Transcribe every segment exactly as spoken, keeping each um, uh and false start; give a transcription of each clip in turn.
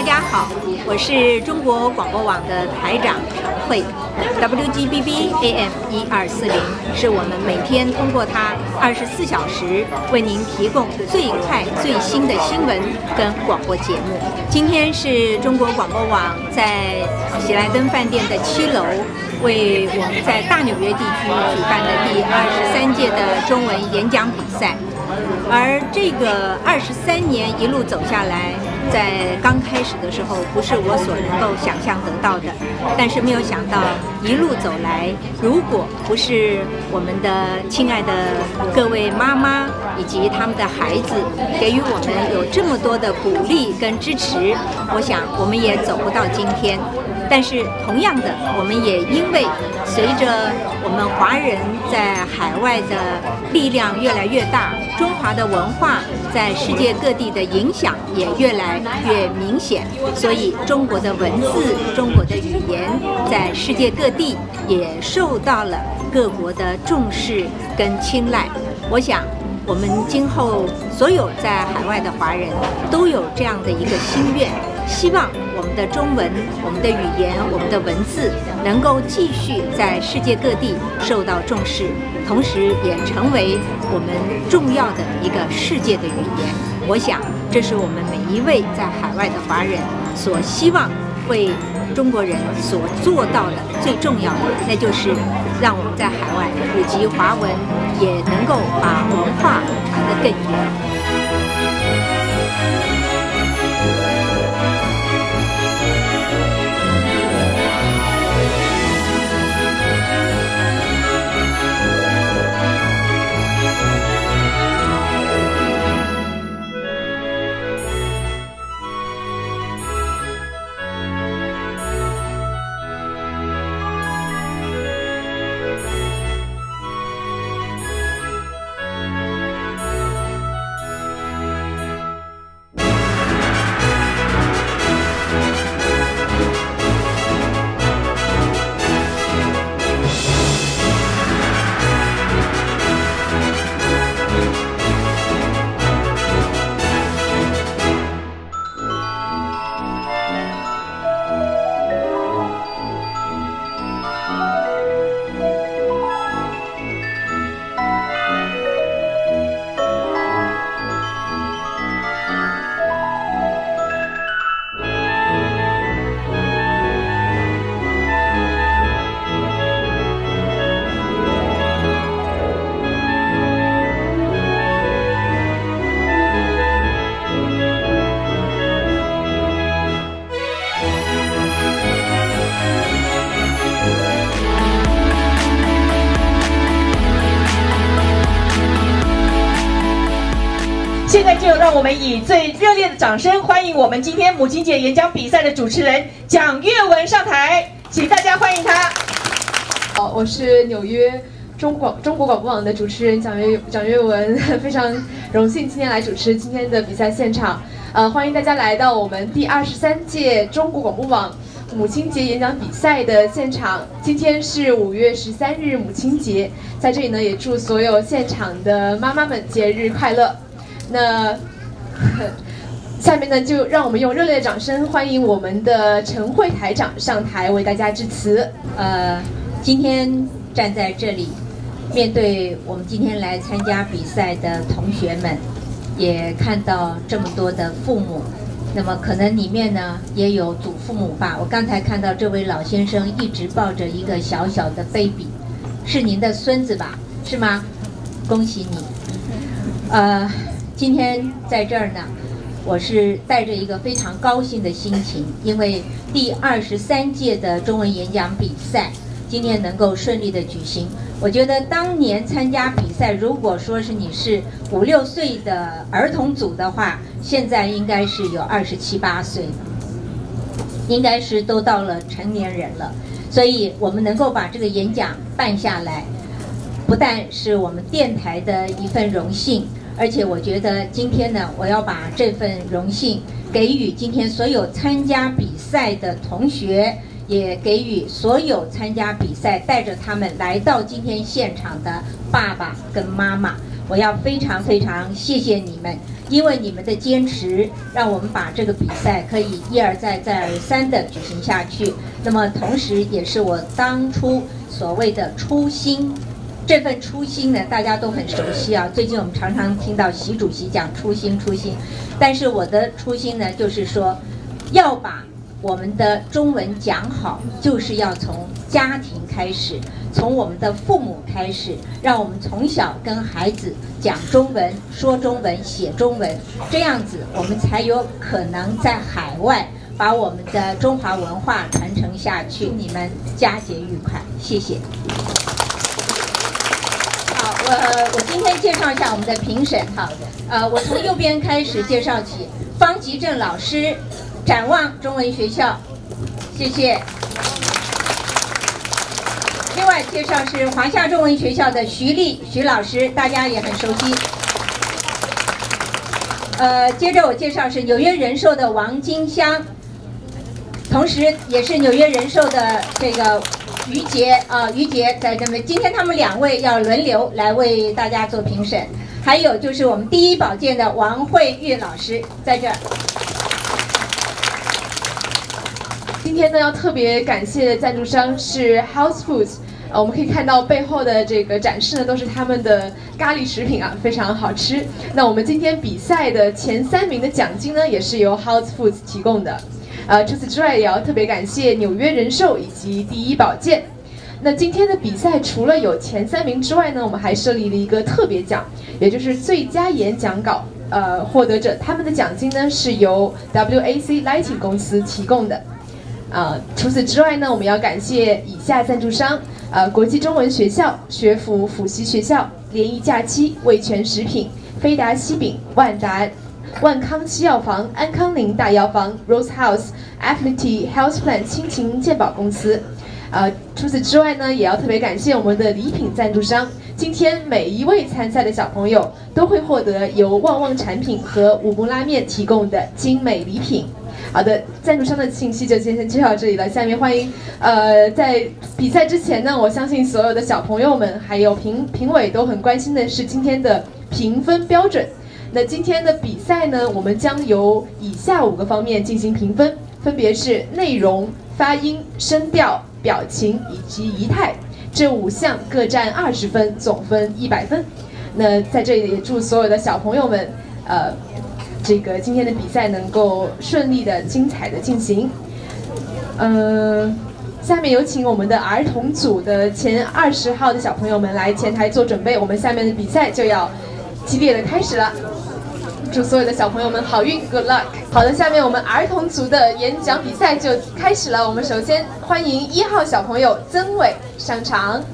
大家好，我是中国广播网的台长陈慧 ，W G B B A M 一二四零是我们每天通过它二十四小时为您提供最快最新的新闻跟广播节目。今天是中国广播网在喜来登饭店的七楼，为我们在大纽约地区举办的第二十三届的中文演讲比赛。而这个二十三年一路走下来，在刚开始的时候不是我所能够想象得到的，但是没有想到一路走来，如果不是我们的亲爱的各位妈妈以及他们的孩子给予我们有这么多的鼓励跟支持，我想我们也走不到今天。但是同样的，我们也因为随着我们华人在海外的力量越来越大，中华的文化在世界各地的影响也越来越明显，所以中国的文字、中国的语言在世界各地也受到了各国的重视跟青睐。我想我们今后所有在海外的华人都有这样的一个心愿，希望我们的中文、我们的语言、我们的文字能够继续在世界各地受到重视，同时也成为我们重要的一个世界的语言。我想这是我们每一位在海外的华人所希望为中国人所做到的最重要的，那就是让我们在海外普及华文，也能够把文化传得更远。 现在就让我们以最热烈的掌声欢迎我们今天母亲节演讲比赛的主持人蒋月文上台，请大家欢迎她。 好，我是纽约中广中国广播网的主持人蒋月蒋月文，非常荣幸今天来主持今天的比赛现场。呃，欢迎大家来到我们第二十三届中国广播网母亲节演讲比赛的现场。今天是五月十三日母亲节，在这里呢也祝所有现场的妈妈们节日快乐。那下面呢，就让我们用热烈的掌声欢迎我们的陈慧台长上台为大家致辞。 呃，今天站在这里，面对我们今天来参加比赛的同学们，也看到这么多的父母，那么可能里面呢也有祖父母吧。我刚才看到这位老先生一直抱着一个小小的 baby， 是您的孙子吧？是吗？恭喜你。呃。今天在这儿呢，我是带着一个非常高兴的心情，因为第二十三届的中文演讲比赛今天能够顺利的举行。我觉得当年参加比赛，如果说是你是五六岁的儿童组的话，现在应该是有二十七八岁了，应该是都到了成年人了。所以我们能够把这个演讲办下来，不但是我们电台的一份荣幸，而且我觉得今天呢，我要把这份荣幸给予今天所有参加比赛的同学，也给予所有参加比赛带着他们来到今天现场的爸爸跟妈妈。 我要非常非常谢谢你们，因为你们的坚持，让我们把这个比赛可以一而再再而三的举行下去。那么同时也是我当初所谓的初心。这份初心呢，大家都很熟悉啊。最近我们常常听到习主席讲初心，初心。但是我的初心呢，就是说，要把我们的中文讲好，就是要从家庭开始，从我们的父母开始，让我们从小跟孩子讲中文、说中文、写中文，这样子我们才有可能在海外把我们的中华文化传承下去。你们佳节愉快，谢谢。好，我我今天介绍一下我们的评审哈，呃，我从右边开始介绍起，方吉正老师，展望中文学校，谢谢。另外介绍是华夏中文学校的徐丽徐老师，大家也很熟悉。呃，接着我介绍是纽约人寿的王金香，同时也是纽约人寿的这个。于杰啊，于杰在这边。今天他们两位要轮流来为大家做评审，还有就是我们第一保健的王慧玉老师在这儿。 今天呢，要特别感谢的赞助商是 House Foods， 呃，我们可以看到背后的这个展示呢，都是他们的咖喱食品啊，非常好吃。那我们今天比赛的前三名的奖金呢，也是由 House Foods 提供的。呃，除此之外，也要特别感谢纽约人寿以及第一保健。那今天的比赛除了有前三名之外呢，我们还设立了一个特别奖，也就是最佳演讲稿呃获得者，他们的奖金呢是由 W A C Lighting 公司提供的。呃，除此之外呢，我们要感谢以下赞助商：呃，国际中文学校、学府辅习学校、联谊假期、味全食品、飞达西饼、万达。万康西药房、安康宁大药房、Rose House、Affinity Health Plan 亲情健保公司。呃，除此之外呢，也要特别感谢我们的礼品赞助商。今天每一位参赛的小朋友都会获得由旺旺产品和五木拉面提供的精美礼品。好的，赞助商的信息就先先介绍到这里了。下面欢迎，呃，在比赛之前呢，我相信所有的小朋友们还有评评委都很关心的是今天的评分标准。那今天的比赛呢，我们将由以下五个方面进行评分，分别是内容、发音、声调、表情以及仪态，这五项各占二十分，总分一百分。那在这里也祝所有的小朋友们，呃，这个今天的比赛能够顺利的、精彩的进行。呃，下面有请我们的儿童组的前二十号的小朋友们来前台做准备，我们下面的比赛就要激烈的开始了。祝所有的小朋友们好运 ，Good luck！ 好的，下面我们儿童组的演讲比赛就开始了。我们首先欢迎一号小朋友曾伟上场。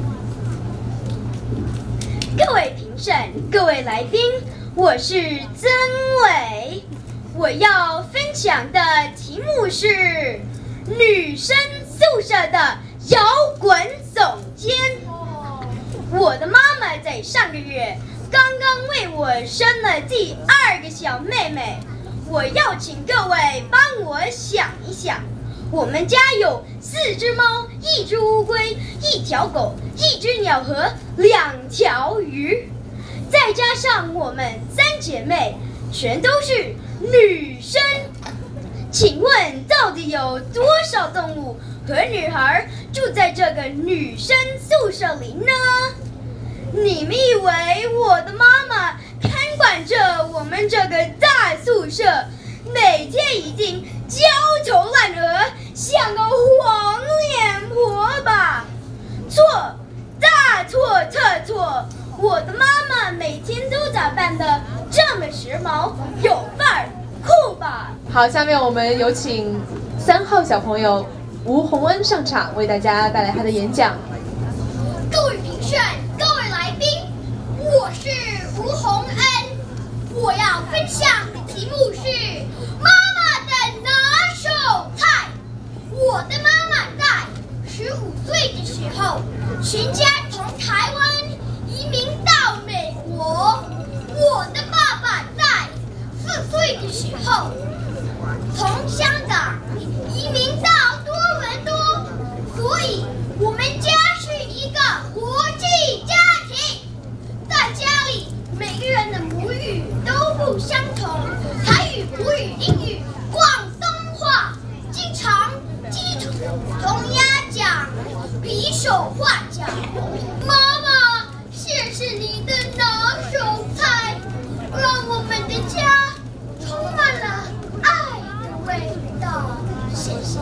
各位评审，各位来宾，我是曾伟。我要分享的题目是女生宿舍的摇滚总监。我的妈妈在上个月刚刚为我生了第二个小妹妹，我要请各位帮我想一想，我们家有四只猫、一只乌龟、一条狗、一只鸟和两条鱼，再加上我们三姐妹，全都是女生。请问到底有多少动物和女孩住在这个女生宿舍里呢？你们以为我的妈妈看管着我们这个大宿舍，每天已经焦头烂额，像个黄脸婆吧？错，大错特错！我的妈妈每天都打扮得这么时髦，有范儿，酷吧？ 好，下面我们有请三号小朋友吴洪恩上场，为大家带来他的演讲。 各位评审，各位来宾，我是吴洪恩，我要分享的题目是妈妈的拿手菜。我的妈妈在十五岁的时候，全家从台湾移民到美国。我的爸爸在四岁的时候，从香港移民到多伦多，所以我们家语、英语、广东话，经常鸡同鸭讲，比手画脚。妈妈，谢谢你的拿手菜，让我们的家充满了爱的味道。谢谢。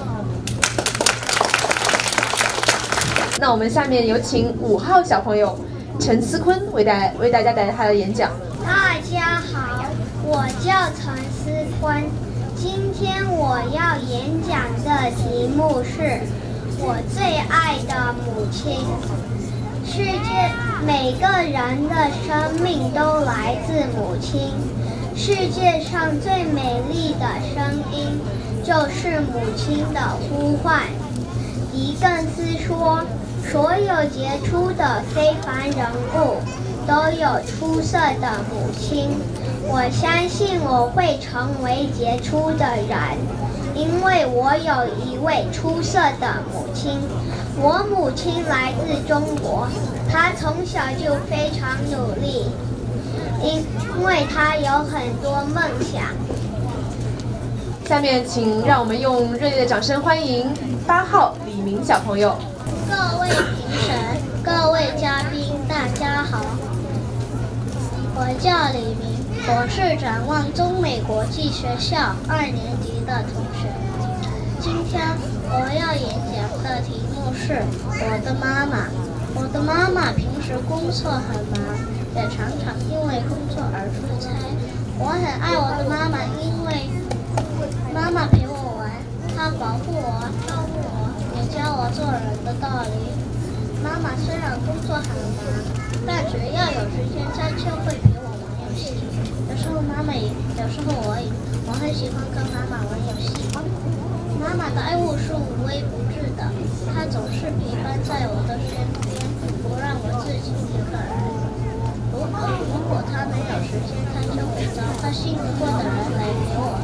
那我们下面有请五号小朋友陈思坤为大为大家带来他的演讲。 大家好，我叫陈思坤，今天我要演讲的题目是我最爱的母亲。世界每个人的生命都来自母亲，世界上最美丽的声音就是母亲的呼唤。狄更斯说，所有杰出的非凡人物都有出色的母亲。我相信我会成为杰出的人，因为我有一位出色的母亲。我母亲来自中国，她从小就非常努力，因为她有很多梦想。 下面请让我们用热烈的掌声欢迎八号李明小朋友。 各位评审、各位嘉宾，大家好，我叫李明，我是展望中美国际学校二年级的同学。今天我要演讲的题目是我的妈妈。我的妈妈平时工作很忙，也常常因为工作而出差。我很爱我的妈妈，因为妈妈陪我玩，她保护我、照顾我，也教我做人的道理。妈妈虽然工作很忙，但只要有时间，她就会陪我玩游戏。有时候妈妈也，有时候我也，我很喜欢跟妈妈玩游戏。妈妈的爱护是无微不至的，她总是陪伴在我的身边，不让我自己一个人。如果如果她没有时间，她就会找她信得过的人来陪我。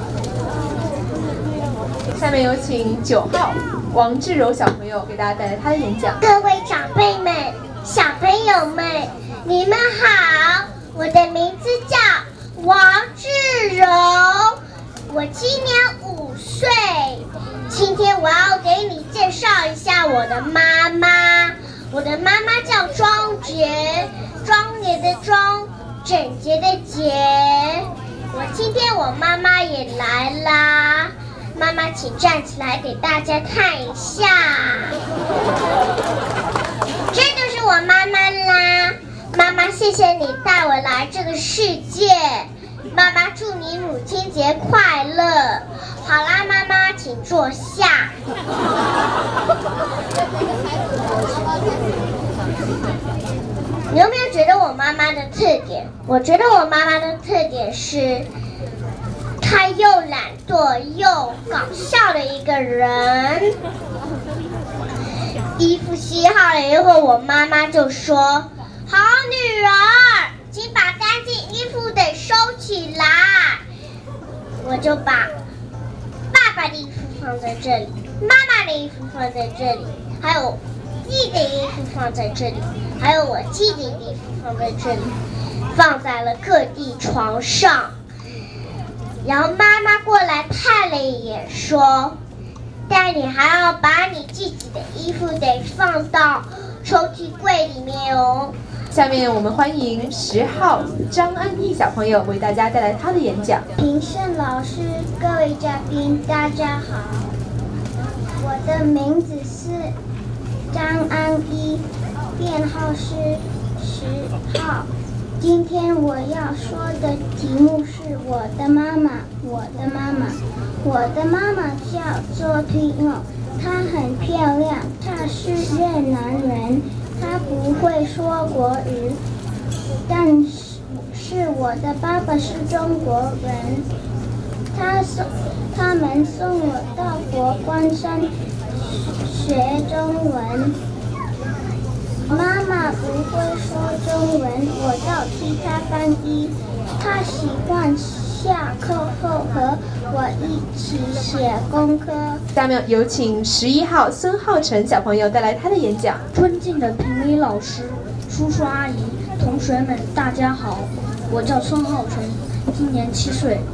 下面有请九号王志柔小朋友给大家带来他的演讲。 各位长辈们、小朋友们，你们好！我的名字叫王志柔，我今年五岁。今天我要给你介绍一下我的妈妈。我的妈妈叫庄洁，庄严的庄，整洁的洁。我今天我妈妈也来啦。妈妈，请站起来给大家看一下，这就是我妈妈啦。妈妈，谢谢你带我来这个世界。妈妈，祝你母亲节快乐。好啦，妈妈，请坐下。你有没有觉得我妈妈的特点？我觉得我妈妈的特点是她又懒惰又搞笑的一个人。衣服洗好了以后，我妈妈就说：“好女儿，请把干净衣服得收起来。”我就把爸爸的衣服放在这里，妈妈的衣服放在这里，还有弟的衣服放在这里，还有我弟弟的衣服放在这里，放在了各地床上。然后妈妈过来看了一眼，说：“但你还要把你自己的衣服得放到抽屉柜里面哦。” 下面我们欢迎十号张安逸小朋友为大家带来他的演讲。 评审老师、各位嘉宾，大家好，我的名字是张安逸，编号是十号。今天我要说的题目是我的妈妈。我的妈妈，我的妈妈叫做推诺，她很漂亮，她是越南人，她不会说国语，但是是我的爸爸是中国人，他送他们送我到佛光山学中文。妈妈不会说中文，我要替她翻译。她喜欢下课后和我一起写功课。 下面有请十一号孙浩辰小朋友带来他的演讲。 尊敬的评委老师、叔叔阿姨、同学们，大家好，我叫孙浩辰，今年七岁。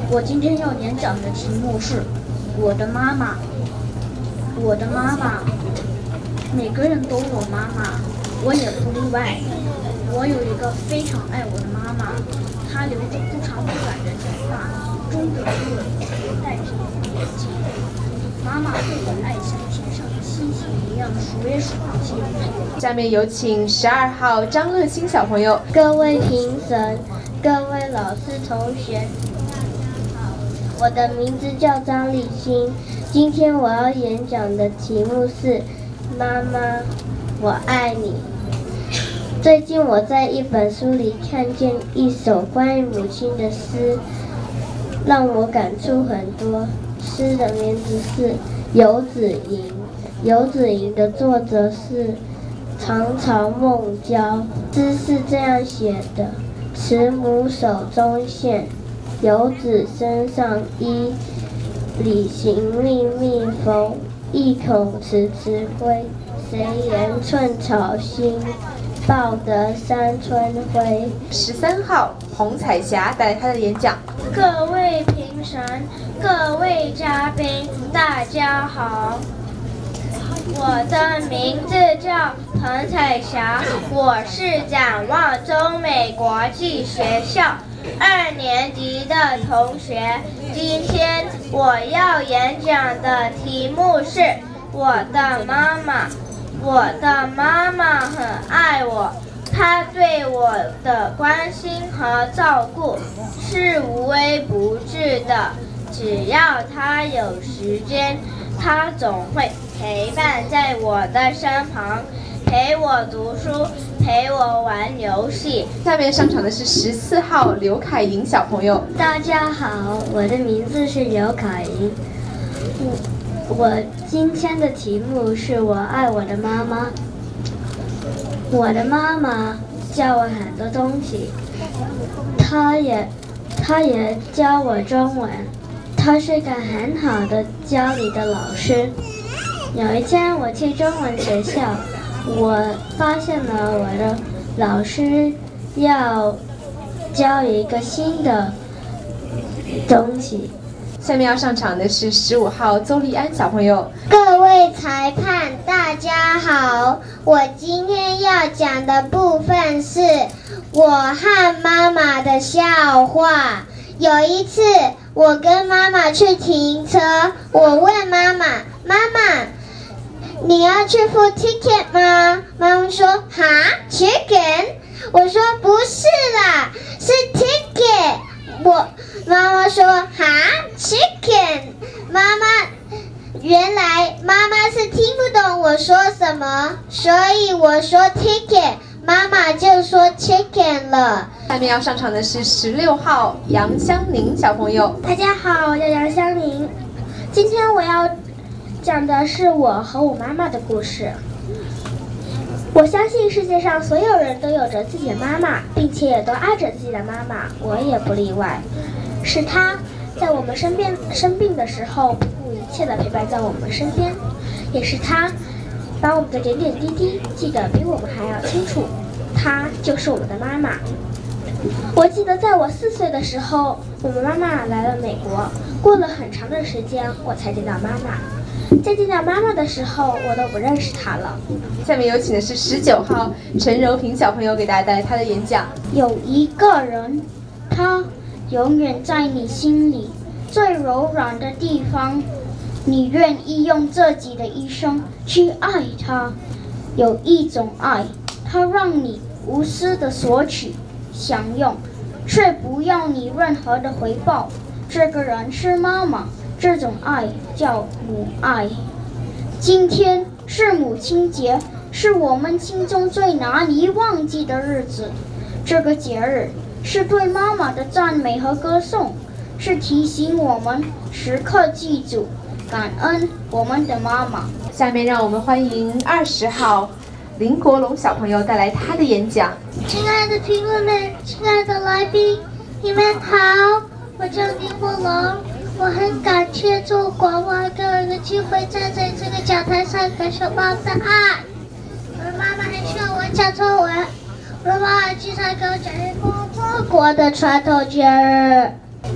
我今天要演讲的题目是我的妈妈。我的妈妈，每个人都有妈妈，我也不例外。我有一个非常爱我的妈妈，她留着不长不短的头发，中等个子，戴着眼镜。妈妈对我爱像天上的星星一样数也数不尽。 下面有请十二号张乐欣小朋友。 各位评审，各位老师同学，我的名字叫张立新。今天我要演讲的题目是“妈妈，我爱你”。最近我在一本书里看见一首关于母亲的诗，让我感触很多。诗的名字是《游子吟》，《游子吟》的作者是唐朝孟郊。诗是这样写的：慈母手中线，游子身上衣。理行密密缝，意恐迟迟归。谁言寸草心，报得三春晖。 十三号洪彩霞带来她的演讲。 各位评审，各位嘉宾，大家好。我的名字叫彭彩霞，我是展望中美国际学校二年级的同学。今天我要演讲的题目是我的妈妈。我的妈妈很爱我，她对我的关心和照顾是无微不至的。只要她有时间，她总会陪伴在我的身旁，陪我读书，陪我玩游戏。 下面上场的是十四号刘凯莹小朋友。 大家好，我的名字是刘凯莹。我今天的题目是我爱我的妈妈。我的妈妈教我很多东西，她也她也教我中文。她是个很好的教你的老师。有一天我去中文学校，我发现了我的老师要教一个新的东西。 下面要上场的是十五号邹丽安小朋友。 各位裁判，大家好，我今天要讲的部分是我和妈妈的笑话。有一次，我跟妈妈去停车，我问妈妈：“妈妈，你要去付 ticket 吗？”妈妈说：“哈 ，chicken？” 我说：“不是啦，是 ticket。”我妈妈说：“哈 ，chicken？” 妈妈，原来妈妈是听不懂我说什么，所以我说 ticket， 妈妈就说 chicken 了。 下面要上场的是十六号杨香宁小朋友。 大家好，我叫杨香宁。今天我要讲的是我和我妈妈的故事。我相信世界上所有人都有着自己的妈妈，并且也都爱着自己的妈妈，我也不例外。是她在我们生病生病的时候不顾一切的陪伴在我们身边，也是她把我们的点点滴滴记得比我们还要清楚。她就是我们的妈妈。我记得在我四岁的时候，我们妈妈来了美国，过了很长的时间我才见到妈妈。在见到妈妈的时候，我都不认识她了。 下面有请的是十九号陈柔平小朋友给大家带来他的演讲。 有一个人，他永远在你心里最柔软的地方，你愿意用自己的一生去爱他。有一种爱，它让你无私的索取、享用，却不要你任何的回报。这个人是妈妈。这种爱叫母爱。今天是母亲节，是我们心中最难以忘记的日子。这个节日是对妈妈的赞美和歌颂，是提醒我们时刻记住感恩我们的妈妈。 下面让我们欢迎二十号林国龙小朋友带来他的演讲。 亲爱的评委们，亲爱的来宾，你们好，我叫林国龙。我很感谢做广播给我一个机会站在这个讲台上感受妈妈的爱。我的妈妈很希望我讲中文，我的妈妈经常给我讲一个中国的传统节日。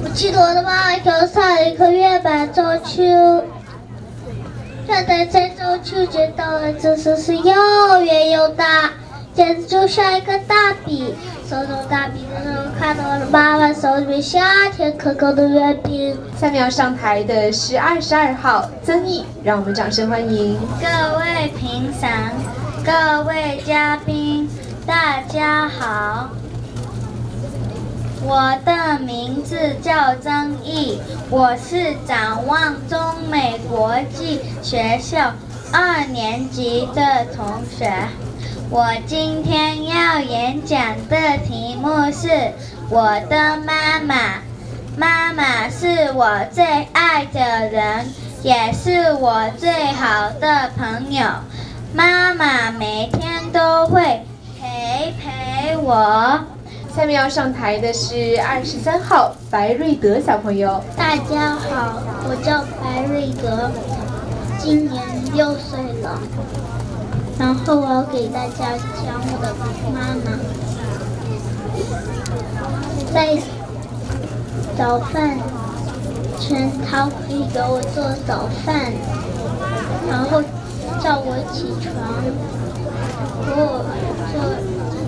我记得我的妈妈给我上了一个月板中秋，现在在中秋节到了，这次是又圆又大，简直就像一个大笔。手中大笔的时候，看到我的妈妈手里面夏天可口的月饼。 下面要上台的是二十二号曾毅，让我们掌声欢迎。 各位评审，各位嘉宾，大家好。我的名字叫曾毅，我是展望中美国际学校二年级的同学。我今天要演讲的题目是我的妈妈。妈妈是我最爱的人，也是我最好的朋友。妈妈每天都会陪陪我。 下面要上台的是二十三号白瑞德小朋友。 大家好，我叫白瑞德，今年六岁了。然后我要给大家讲我的妈妈。在早饭前，她会给我做早饭，然后叫我起床，给我做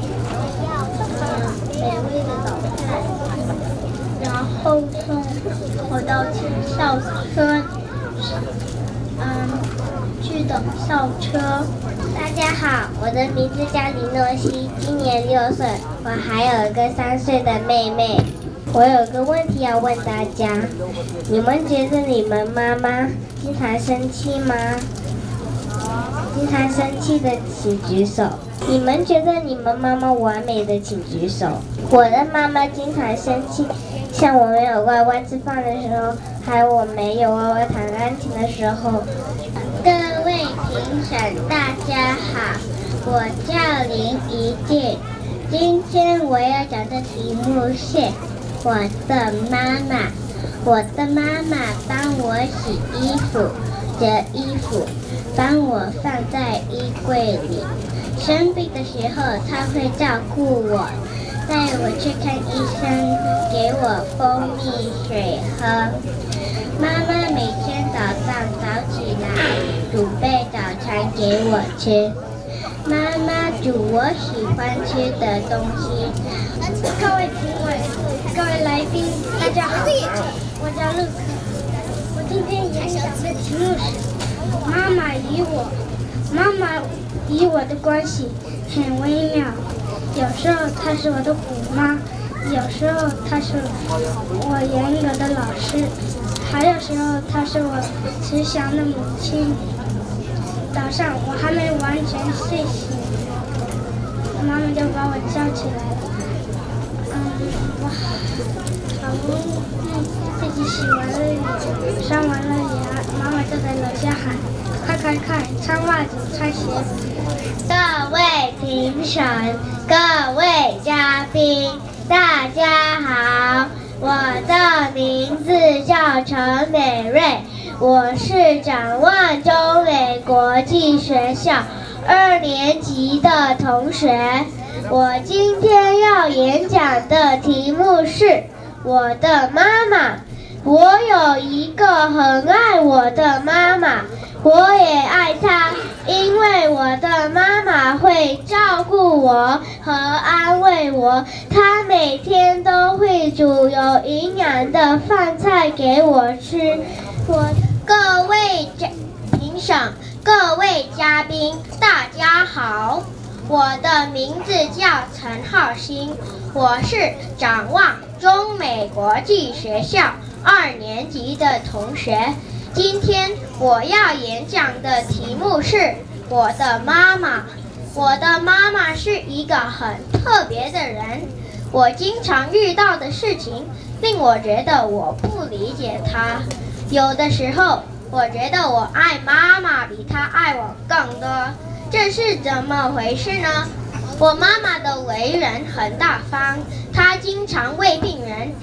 嗯美味的早饭，然后送我到校车，嗯，去等校车。 大家好，我的名字叫林诺西，今年六岁，我还有一个三岁的妹妹。我有个问题要问大家，你们觉得你们妈妈经常生气吗？经常生气的请举手。你们觉得你们妈妈完美的请举手。我的妈妈经常生气，像我没有乖乖吃饭的时候，还有我没有乖乖弹钢琴的时候。各位评审，大家好，我叫林怡静。今天我要讲的题目是我的妈妈。我的妈妈帮我洗衣服，折衣服，帮我放在衣柜里。生病的时候，她会照顾我，带我去看医生，给我蜂蜜水喝。妈妈每天早上早起来准备早餐给我吃。妈妈煮我喜欢吃的东西。 各位评委，各位来宾，大家好，我叫陆可。我今天演讲的题目是妈妈与我。妈妈与我的关系很微妙，有时候她是我的虎妈，有时候她是我严格的老师，还有时候她是我慈祥的母亲。早上我还没完全睡醒，妈妈就把我叫起来了。嗯，我好不容易自己洗完了脸，刷完了牙，妈妈就在楼下喊：“快快快，穿袜子，穿鞋子。” 各位评审，各位嘉宾，大家好，我的名字叫陈美瑞，我是展望中美国际学校二年级的同学。我今天要演讲的题目是我的妈妈。我有一个很爱我的妈妈，我也爱她，因为我的妈妈会照顾我和安慰我，她每天都会煮有营养的饭菜给我吃。我各位评审，各位嘉宾，大家好，我的名字叫陈浩鑫，我是展望中美国际学校二年级的同学。今天我要演讲的题目是我的妈妈。我的妈妈是一个很特别的人，我经常遇到的事情令我觉得我不理解她。有的时候我觉得我爱妈妈比她爱我更多，这是怎么回事呢？我妈妈的为人很大方，她经常为病人牺牲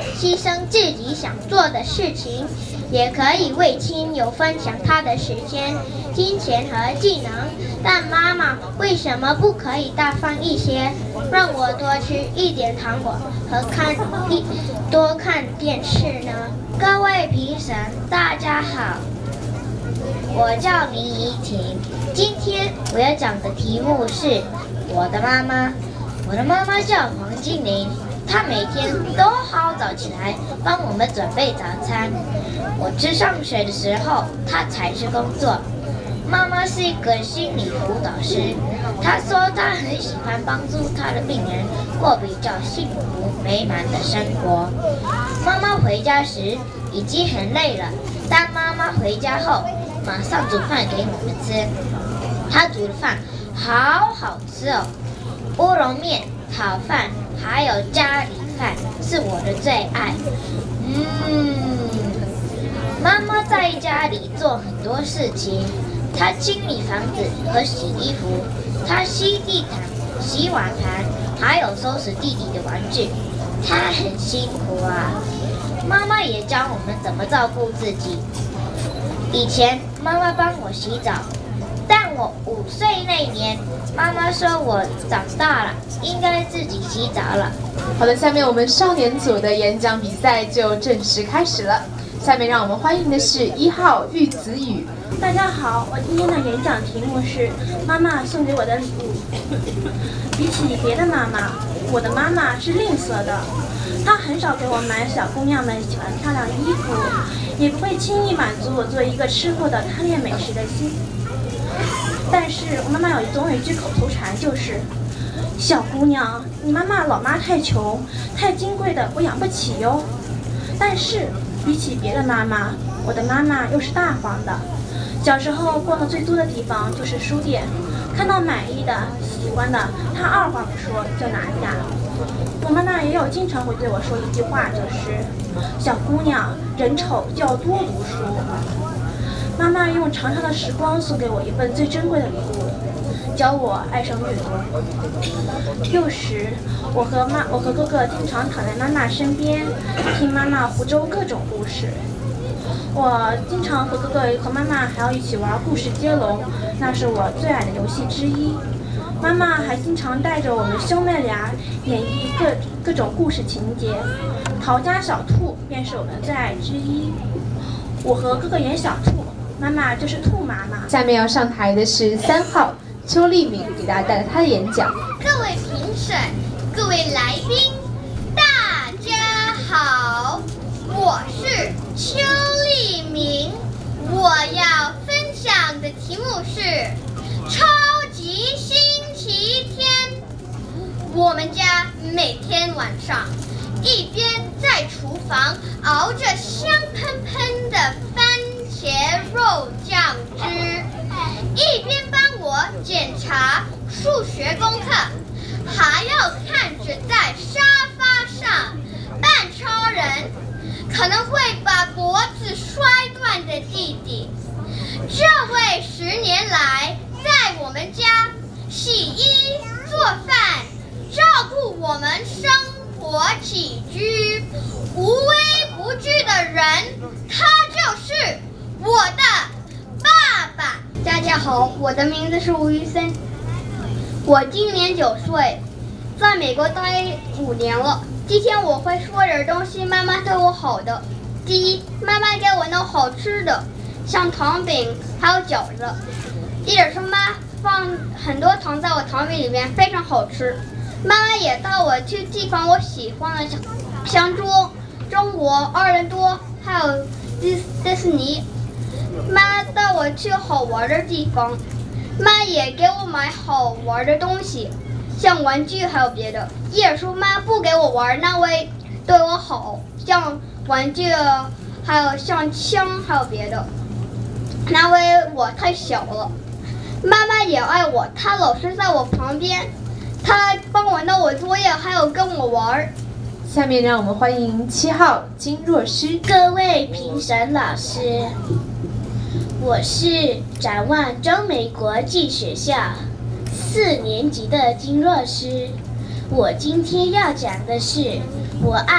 生自己想做的事情，也可以为亲友分享他的时间、金钱和技能。但妈妈为什么不可以大方一些，让我多吃一点糖果和看一多看电视呢？各位评审，大家好，我叫林怡婷，今天我要讲的题目是我的妈妈。我的妈妈叫黄金玲，她每天都好早起来帮我们准备早餐。我去上学的时候，她才是工作。妈妈是一个心理辅导师，她说她很喜欢帮助她的病人过比较幸福美满的生活。妈妈回家时已经很累了，但妈妈回家后马上煮饭给我们吃。她煮的饭好好吃哦，乌龙面、炒饭还有咖喱饭是我的最爱。嗯，妈妈在家里做很多事情，她清理房子和洗衣服，她吸地毯、洗碗盘，还有收拾弟弟的玩具。她很辛苦啊。妈妈也教我们怎么照顾自己。以前妈妈帮我洗澡，但我五岁那年，妈妈说我长大了，应该自己洗澡了。 好的，下面我们少年组的演讲比赛就正式开始了。下面让我们欢迎的是一号玉子宇。 大家好，我今天的演讲题目是妈妈送给我的礼物。比起别的妈妈，我的妈妈是吝啬的，她很少给我买小姑娘们喜欢漂亮衣服，也不会轻易满足我作为一个吃货的贪恋美食的心。但是我妈妈有总有一句口头禅，就是小姑娘，你妈妈老妈太穷，太金贵的我养不起哟。但是比起别的妈妈，我的妈妈又是大方的。小时候逛的最多的地方就是书店，看到满意的、喜欢的，她二话不说就拿下。我妈妈也有经常会对我说一句话，就是小姑娘，人丑就要多读书。妈妈用长长的时光送给我一份最珍贵的礼物，教我爱上阅读。幼时，我和妈，我和哥哥经常躺在妈妈身边，听妈妈胡诌各种故事。我经常和哥哥和妈妈还要一起玩故事接龙，那是我最爱的游戏之一。妈妈还经常带着我们兄妹俩演绎各各种故事情节，逃家小兔便是我们最爱之一。我和哥哥演小兔，妈妈就是兔妈妈。 下面要上台的是三号邱丽敏，给大家带来她的演讲。 各位评审，各位来宾，大家好，我是邱丽敏。我要分享的题目是超级星期天。我们家每天晚上一边在厨房熬着香喷喷的番茄肉酱汁，一边帮我检查数学功课，还要看着在沙发上扮超人，可能会把脖子摔断的弟弟。这位十年来在我们家洗衣做饭，照顾我们生活起居，无微不至的人，他就是我的爸爸。大家好，我的名字是吴于森，我今年九岁，在美国待五年了。今天我会说点东西，妈妈对我好的。第一，妈妈给我弄好吃的，像糖饼还有饺子。第二是妈放很多糖在我糖饼里面，非常好吃。妈妈也带我去地方我喜欢的，像中中国奥兰多，还有迪迪士尼。妈带我去好玩的地方，妈也给我买好玩的东西，像玩具还有别的。一尔说妈不给我玩，那会对我好，像玩具还有像枪还有别的，那为我太小了。妈妈也爱我，她老是在我旁边，她帮我弄我作业，还有跟我玩。 下面让我们欢迎七号金若诗。 各位评审老师，我是展望中美国际学校四年级的金若诗。我今天要讲的是我爱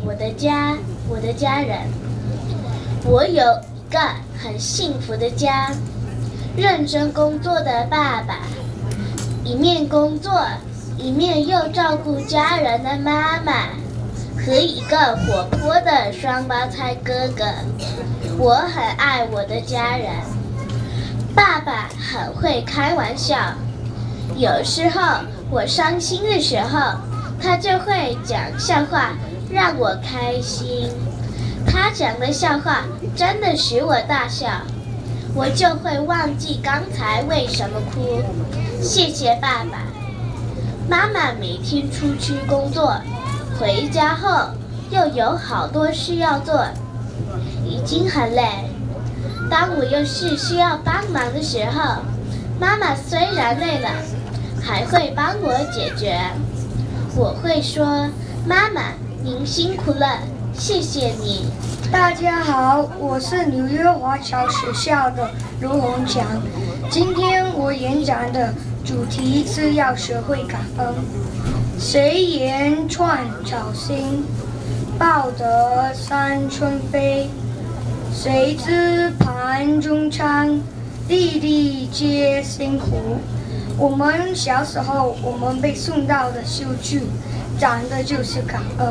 我的家，我的家人。我有一个很幸福的家，认真工作的爸爸，一面工作，一面又照顾家人的妈妈，和一个活泼的双胞胎哥哥。我很爱我的家人。爸爸很会开玩笑，有时候我伤心的时候，他就会讲笑话让我开心。他讲的笑话真的使我大笑，我就会忘记刚才为什么哭。谢谢爸爸。妈妈每天出去工作，回家后又有好多事要做，已经很累。当我有事需要帮忙的时候，妈妈虽然累了，还会帮我解决。我会说：“妈妈，您辛苦了，谢谢你。” 大家好，我是纽约华侨学校的卢洪强。今天我演讲的主题是要学会感恩。谁言寸草心，报得三春飞。谁知盘中餐，粒粒皆辛苦。我们小时候，我们被送到的秀具，讲的就是感恩。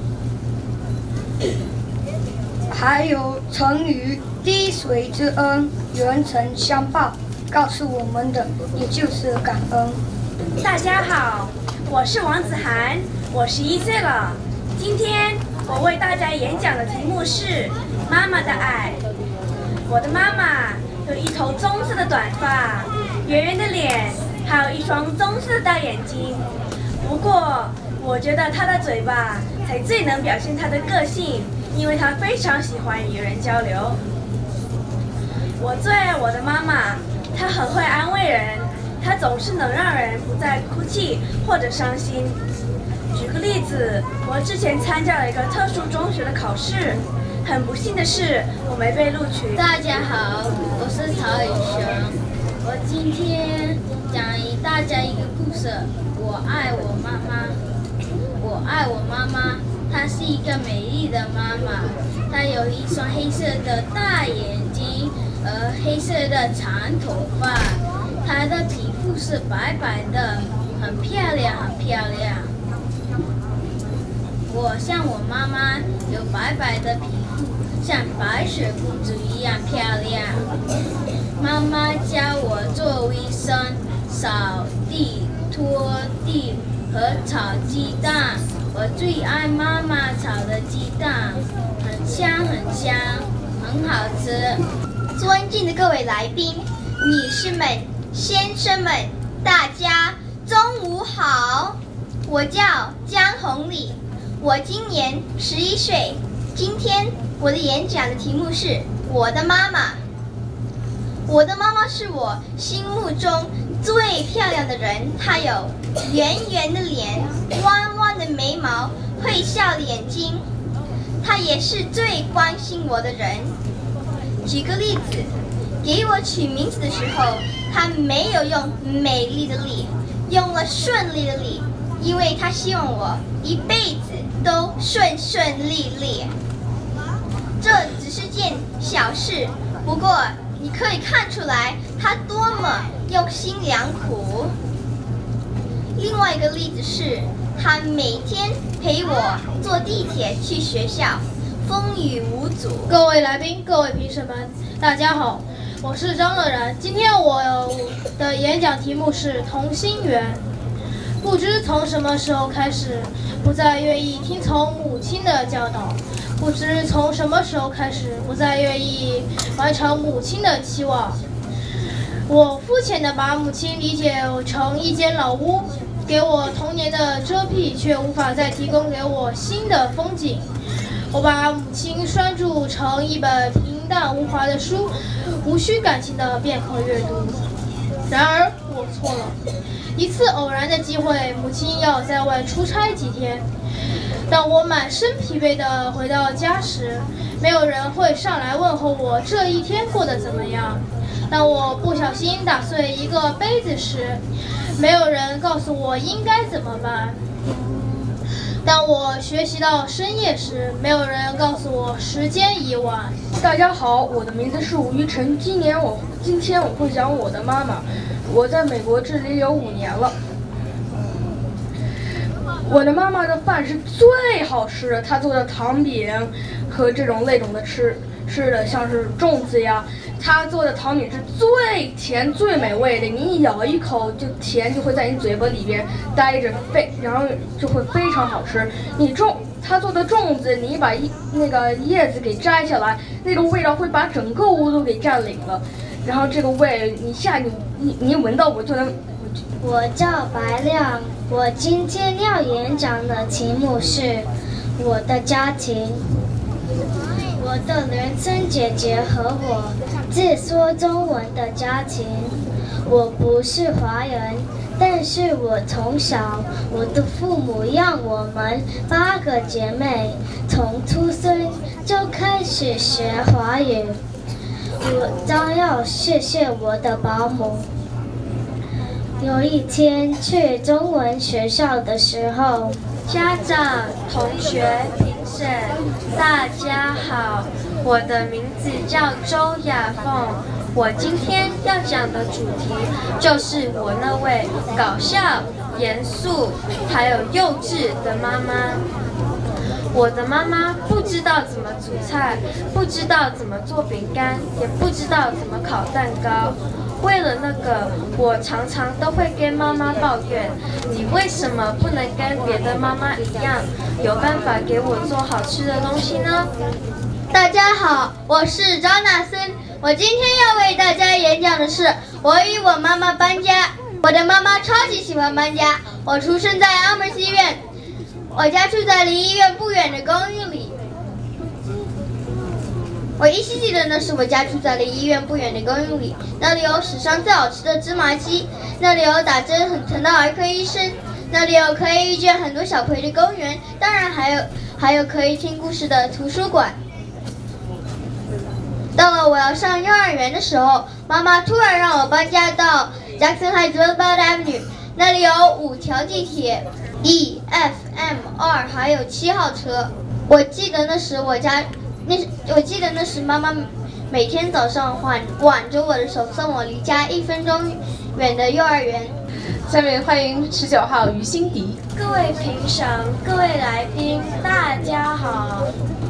还有成语“滴水之恩，源成相报”，告诉我们的也就是感恩。 大家好，我是王子涵，我十一岁了。今天我为大家演讲的题目是妈妈的爱。我的妈妈有一头棕色的短发，圆圆的脸，还有一双棕色的大眼睛。不过，我觉得她的嘴巴才最能表现她的个性，因为她非常喜欢与人交流。我最爱我的妈妈，她很会安慰人，她总是能让人不再哭泣或者伤心。举个例子，我之前参加了一个特殊中学的考试，很不幸的是，我没被录取。 大家好，我是曹宇雄，我今天讲给大家一个故事。我爱我妈妈，我爱我妈妈，她是一个美丽的妈妈，她有一双黑色的大眼睛，和黑色的长头发，她的皮肤是白白的，很漂亮，很漂亮。我像我妈妈，有白白的皮肤，像白雪公主一样漂亮。妈妈教我做卫生、扫地、拖地和炒鸡蛋。我最爱妈妈炒的鸡蛋，很香很香，很好吃。 尊敬的各位来宾、女士们、先生们，大家中午好！我叫江红礼。我今年十一岁，今天我的演讲的题目是我的妈妈。我的妈妈是我心目中最漂亮的人，她有圆圆的脸，弯弯的眉毛，会笑的眼睛。她也是最关心我的人。举个例子，给我取名字的时候，她没有用美丽的丽，用了顺利的利，因为她希望我一辈子都顺顺利利。这只是件小事，不过你可以看出来他多么用心良苦。另外一个例子是，他每天陪我坐地铁去学校，风雨无阻。 各位来宾，各位评审们，大家好，我是张乐然。今天我的演讲题目是同心圆。不知从什么时候开始，不再愿意听从母亲的教导；不知从什么时候开始，不再愿意完成母亲的期望。我肤浅地把母亲理解成一间老屋，给我童年的遮蔽，却无法再提供给我新的风景。我把母亲拴住成一本平淡无华的书，无需感情的便可阅读。然而我错了。一次偶然的机会，母亲要在外出差几天。当我满身疲惫地回到家时，没有人会上来问候我这一天过得怎么样。当我不小心打碎一个杯子时，没有人告诉我应该怎么办。 当我学习到深夜时，没有人告诉我时间已晚。 大家好，我的名字是吴玉成。今年我今天我会讲我的妈妈。我在美国这里有五年了。我的妈妈的饭是最好吃的，她做的糖饼和这种那种的吃吃的，像是粽子呀。她做的糖饼是最甜最美味的，你一咬一口就甜，就会在你嘴巴里边待着，非然后就会非常好吃。你种她做的粽子，你把一那个叶子给摘下来，那个味道会把整个屋都给占领了。然后这个味，你下你你你闻到我就能。 我叫白亮，我今天要演讲的题目是我的家庭。我的人生姐姐和我只说中文的家庭。我不是华人，但是我从小我的父母让我们八个姐妹从出生就开始学华语。我将要谢谢我的保姆。有一天去中文学校的时候， 家长、同学、评审，大家好，我的名字叫周雅凤。我今天要讲的主题就是我那位搞笑、严肃还有幼稚的妈妈。我的妈妈不知道怎么煮菜，不知道怎么做饼干，也不知道怎么烤蛋糕。为了那个，我常常都会跟妈妈抱怨：你为什么不能跟别的妈妈一样，有办法给我做好吃的东西呢？ 大家好，我是张纳森。我今天要为大家演讲的是我与我妈妈搬家。我的妈妈超级喜欢搬家。我出生在阿姆斯医院，我家住在离医院不远的公寓里。我依稀记得那时我家住在离医院不远的公寓里，那里有史上最好吃的芝麻鸡，那里有打针很疼的儿科医生，那里有可以遇见很多小朋友的公园，当然还有还有可以听故事的图书馆。到了我要上幼儿园的时候，妈妈突然让我搬家到 Jackson Heights Roosevelt Avenue， 那里有五条地铁 E F M 二还有七号车。我记得那时我家那我记得那时妈妈每天早上挽挽着我的手送我离家一分钟远的幼儿园。 下面欢迎十九号于欣迪。 各位评审、各位来宾，大家好。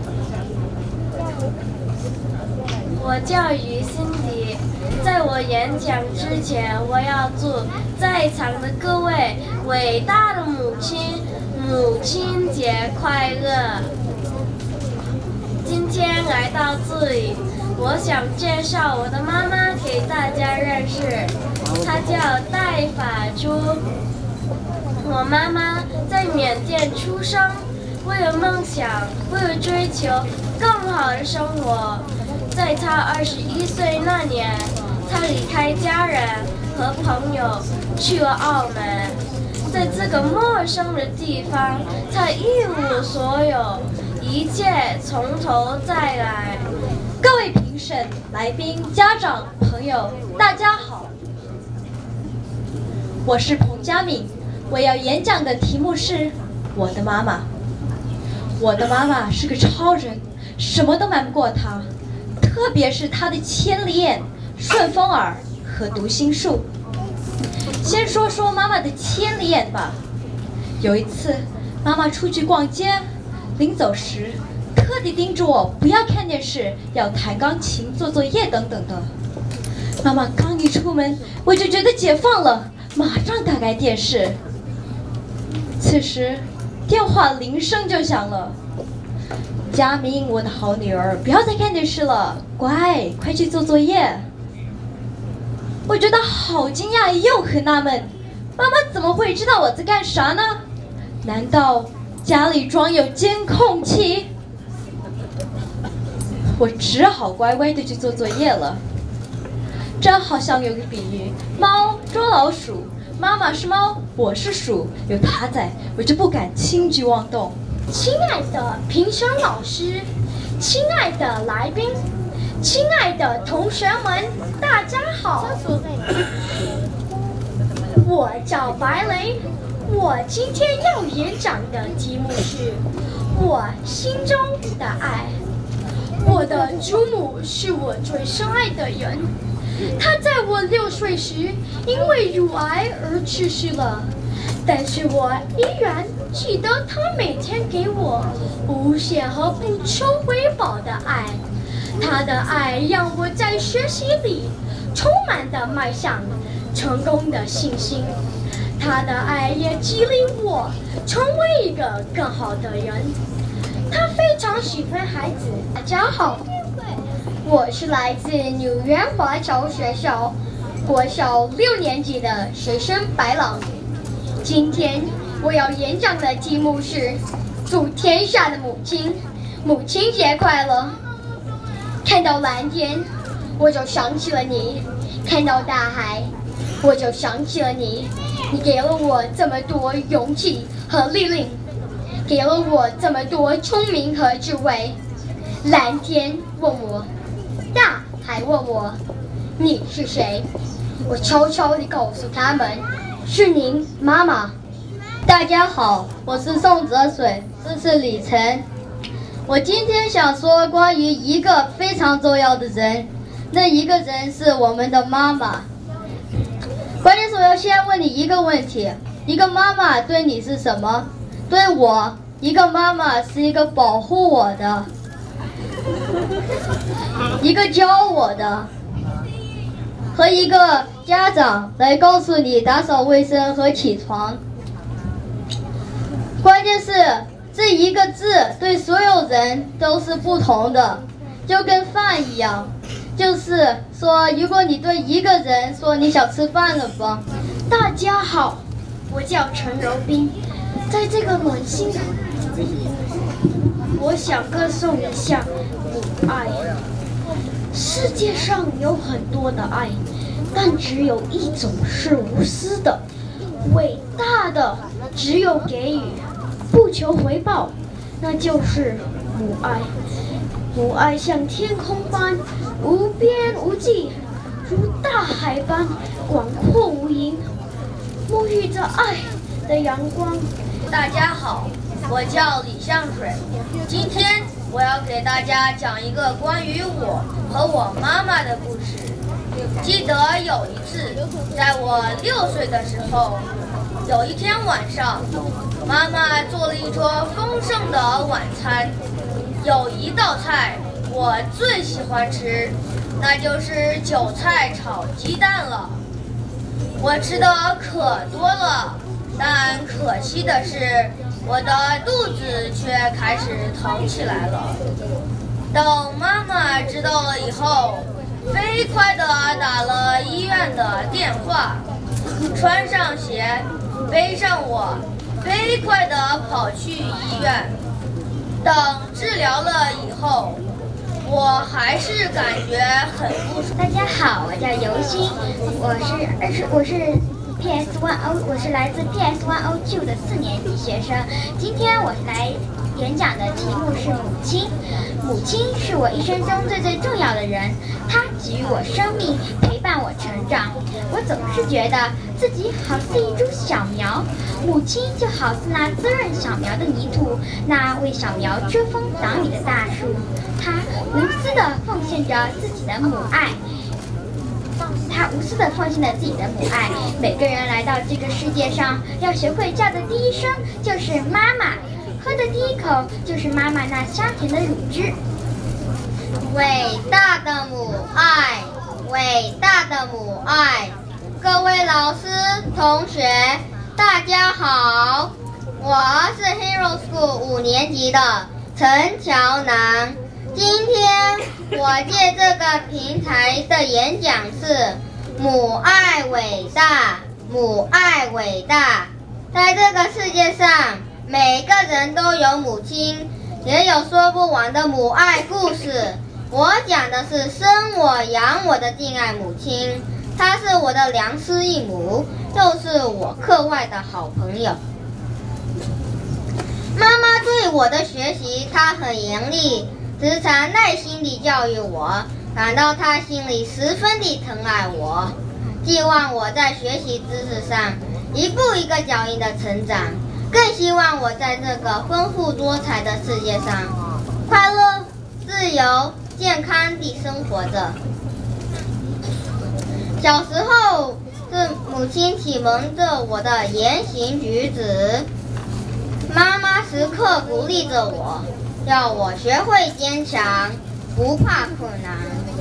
我叫于欣迪，在我演讲之前，我要祝在场的各位伟大的母亲母亲节快乐。今天来到这里，我想介绍我的妈妈给大家认识，她叫戴法珠。我妈妈在缅甸出生，为了梦想，为了追求更好的生活。在他二十一岁那年，他离开家人和朋友去了澳门。在这个陌生的地方，他一无所有，一切从头再来。 各位评审、来宾、家长、朋友，大家好，我是彭佳敏。我要演讲的题目是我的妈妈。我的妈妈是个超人，什么都瞒不过她。特别是他的千里眼、顺风耳和读心术。先说说妈妈的千里眼吧。有一次，妈妈出去逛街，临走时特地叮嘱我不要看电视，要弹钢琴、做作业等等的。妈妈刚一出门，我就觉得解放了，马上打开电视。此时，电话铃声就响了。佳明，我的好女儿，不要再看电视了，乖，快去做作业。我觉得好惊讶又很纳闷，妈妈怎么会知道我在干啥呢？难道家里装有监控器？我只好乖乖的去做作业了。这好像有个比喻，猫捉老鼠，妈妈是猫，我是鼠，有它在，我就不敢轻举妄动。 亲爱的评审老师，亲爱的来宾，亲爱的同学们，大家好。我叫白雷， 我今天要演讲的题目是我心中的爱。我的祖母是我最深爱的人，她在我六岁时因为乳癌而去世了，但是我依然记得她每天给我无限和不求回报的爱。她的爱让我在学习里充满的迈向成功的信心，她的爱也激励我成为一个更好的人。她非常喜欢孩子。 大家好，我是来自纽约华侨学校国小六年级的学生白朗。今天我要演讲的题目是祝天下的母亲母亲节快乐。看到蓝天，我就想起了你；看到大海，我就想起了你。你给了我这么多勇气和力量，给了我这么多聪明和智慧。蓝天问我，大海问我，你是谁？我悄悄地告诉他们，是您妈妈。大家好，我是宋泽水，这是李晨。我今天想说关于一个非常重要的人，那一个人是我们的妈妈。关键是我要先问你一个问题：一个妈妈对你是什么？对我，一个妈妈是一个保护我的，一个教我的，和一个家长来告诉你打扫卫生和起床。关键是这一个字对所有人都是不同的，就跟饭一样，就是说如果你对一个人说你想吃饭了吧。 大家好，我叫陈柔斌，在这个暖心的我想歌颂一下母爱。世界上有很多的爱，但只有一种是无私的，伟大的只有给予，不求回报，那就是母爱。母爱像天空般无边无际，如大海般广阔无垠，沐浴着爱的阳光。 大家好，我叫李向水，今天我要给大家讲一个关于我和我妈妈的故事。记得有一次，在我六岁的时候，有一天晚上，妈妈做了一桌丰盛的晚餐，有一道菜我最喜欢吃，那就是韭菜炒鸡蛋了。我吃的可多了，但可惜的是，我的肚子却开始疼起来了。等妈妈知道了以后，飞快地打了医院的电话，穿上鞋，背上我，飞快地跑去医院。等治疗了以后，我还是感觉很不舒服。 大家好，我叫尤欣，我是二十，我是 P S 一 O， 我是来自 P S 一 O 九的四年级学生。今天我是来演讲的题目是母亲。母亲是我一生中最最重要的人，她给予我生命，陪伴我成长。我总是觉得自己好似一株小苗，母亲就好似那滋润小苗的泥土，那为小苗遮风挡雨的大树。她无私地奉献着自己的母爱。他无私地奉献了自己的母爱。每个人来到这个世界上，要学会叫的第一声就是妈妈，喝的第一口就是妈妈那香甜的乳汁。 伟大的母爱，伟大的母爱！各位老师、同学，大家好，我是 Hero School 五年级的陈乔南。今天我借这个平台的演讲是母爱伟大，母爱伟大。在这个世界上，每个人都有母亲，也有说不完的母爱故事。我讲的是生我养我的敬爱母亲，她是我的良师益母，又是我课外的好朋友。妈妈对我的学习，她很严厉，时常耐心地教育我，感到她心里十分地疼爱我，希望我在学习知识上一步一个脚印的成长，更希望我在这个丰富多彩的世界上，快乐、自由、健康地生活着。小时候是母亲启蒙着我的言行举止，妈妈时刻鼓励着我，要我学会坚强，不怕困难。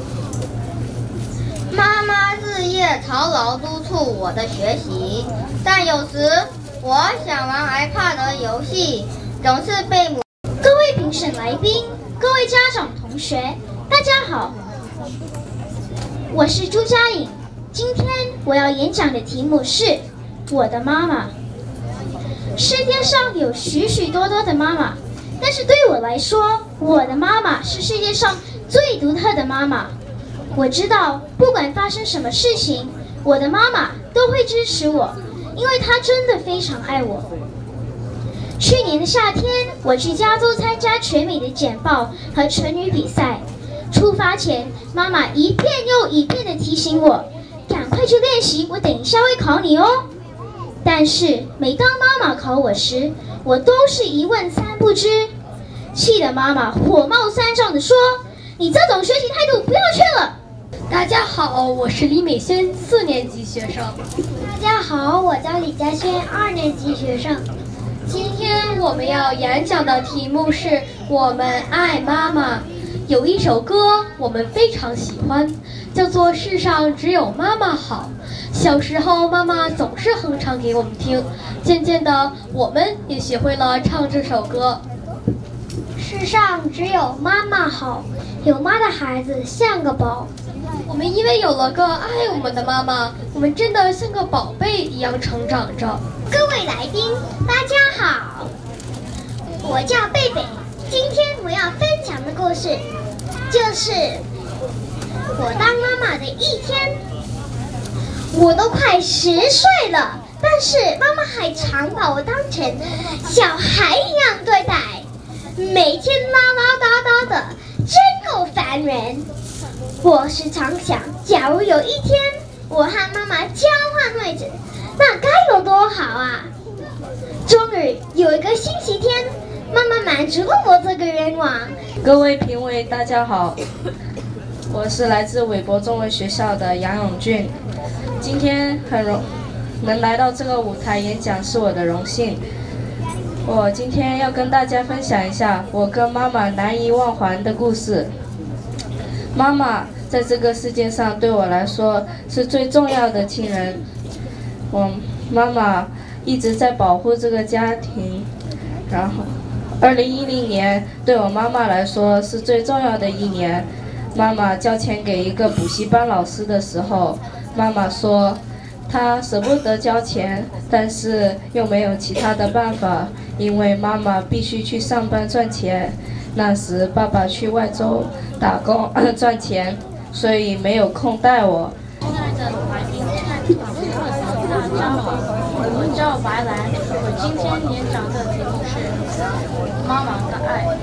妈妈日夜操劳督促我的学习，但有时我想玩 iPad 的游戏，总是被母。 各位评审来宾，各位家长同学，大家好，我是朱佳颖。今天我要演讲的题目是我的妈妈。世界上有许许多多的妈妈，但是对我来说，我的妈妈是世界上最独特的妈妈。我知道，不管发生什么事情，我的妈妈都会支持我，因为她真的非常爱我。去年的夏天，我去加州参加全美的简报和成语比赛。出发前，妈妈一遍又一遍地提醒我，赶快去练习，我等一下会考你哦。但是每当妈妈考我时，我都是一问三不知，气得妈妈火冒三丈地说：“你这种学习态度不要去了。” 大家好，我是李美萱，四年级学生。 大家好，我叫李佳萱，二年级学生。 今天我们要演讲的题目是我们爱妈妈。有一首歌我们非常喜欢，叫做《世上只有妈妈好》。小时候妈妈总是哼唱给我们听，渐渐的我们也学会了唱这首歌。 世上只有妈妈好，有妈的孩子像个宝。 我们因为有了个爱我们的妈妈，我们真的像个宝贝一样成长着。 各位来宾，大家好，我叫贝贝。今天我要分享的故事就是我当妈妈的一天。我都快十岁了，但是妈妈还常把我当成小孩一样对待，每天唠唠叨叨的，真够烦人。我时常想，假如有一天我和妈妈交换位置，那该有多好啊！终于有一个星期天，妈妈满足了我这个愿望。 各位评委，大家好，我是来自韦伯中文学校的杨永俊。今天很荣能来到这个舞台演讲是我的荣幸。我今天要跟大家分享一下我跟妈妈难以忘怀的故事。妈妈在这个世界上对我来说是最重要的亲人。我妈妈一直在保护这个家庭，然后二零一零年对我妈妈来说是最重要的一年。妈妈交钱给一个补习班老师的时候，妈妈说她舍不得交钱，但是又没有其他的办法，因为妈妈必须去上班赚钱。那时爸爸去外州打工赚钱，所以没有空带我。 亲爱的来宾、亲爱的同学们，大家好，我叫白兰，我今天演讲的题目是妈妈的爱。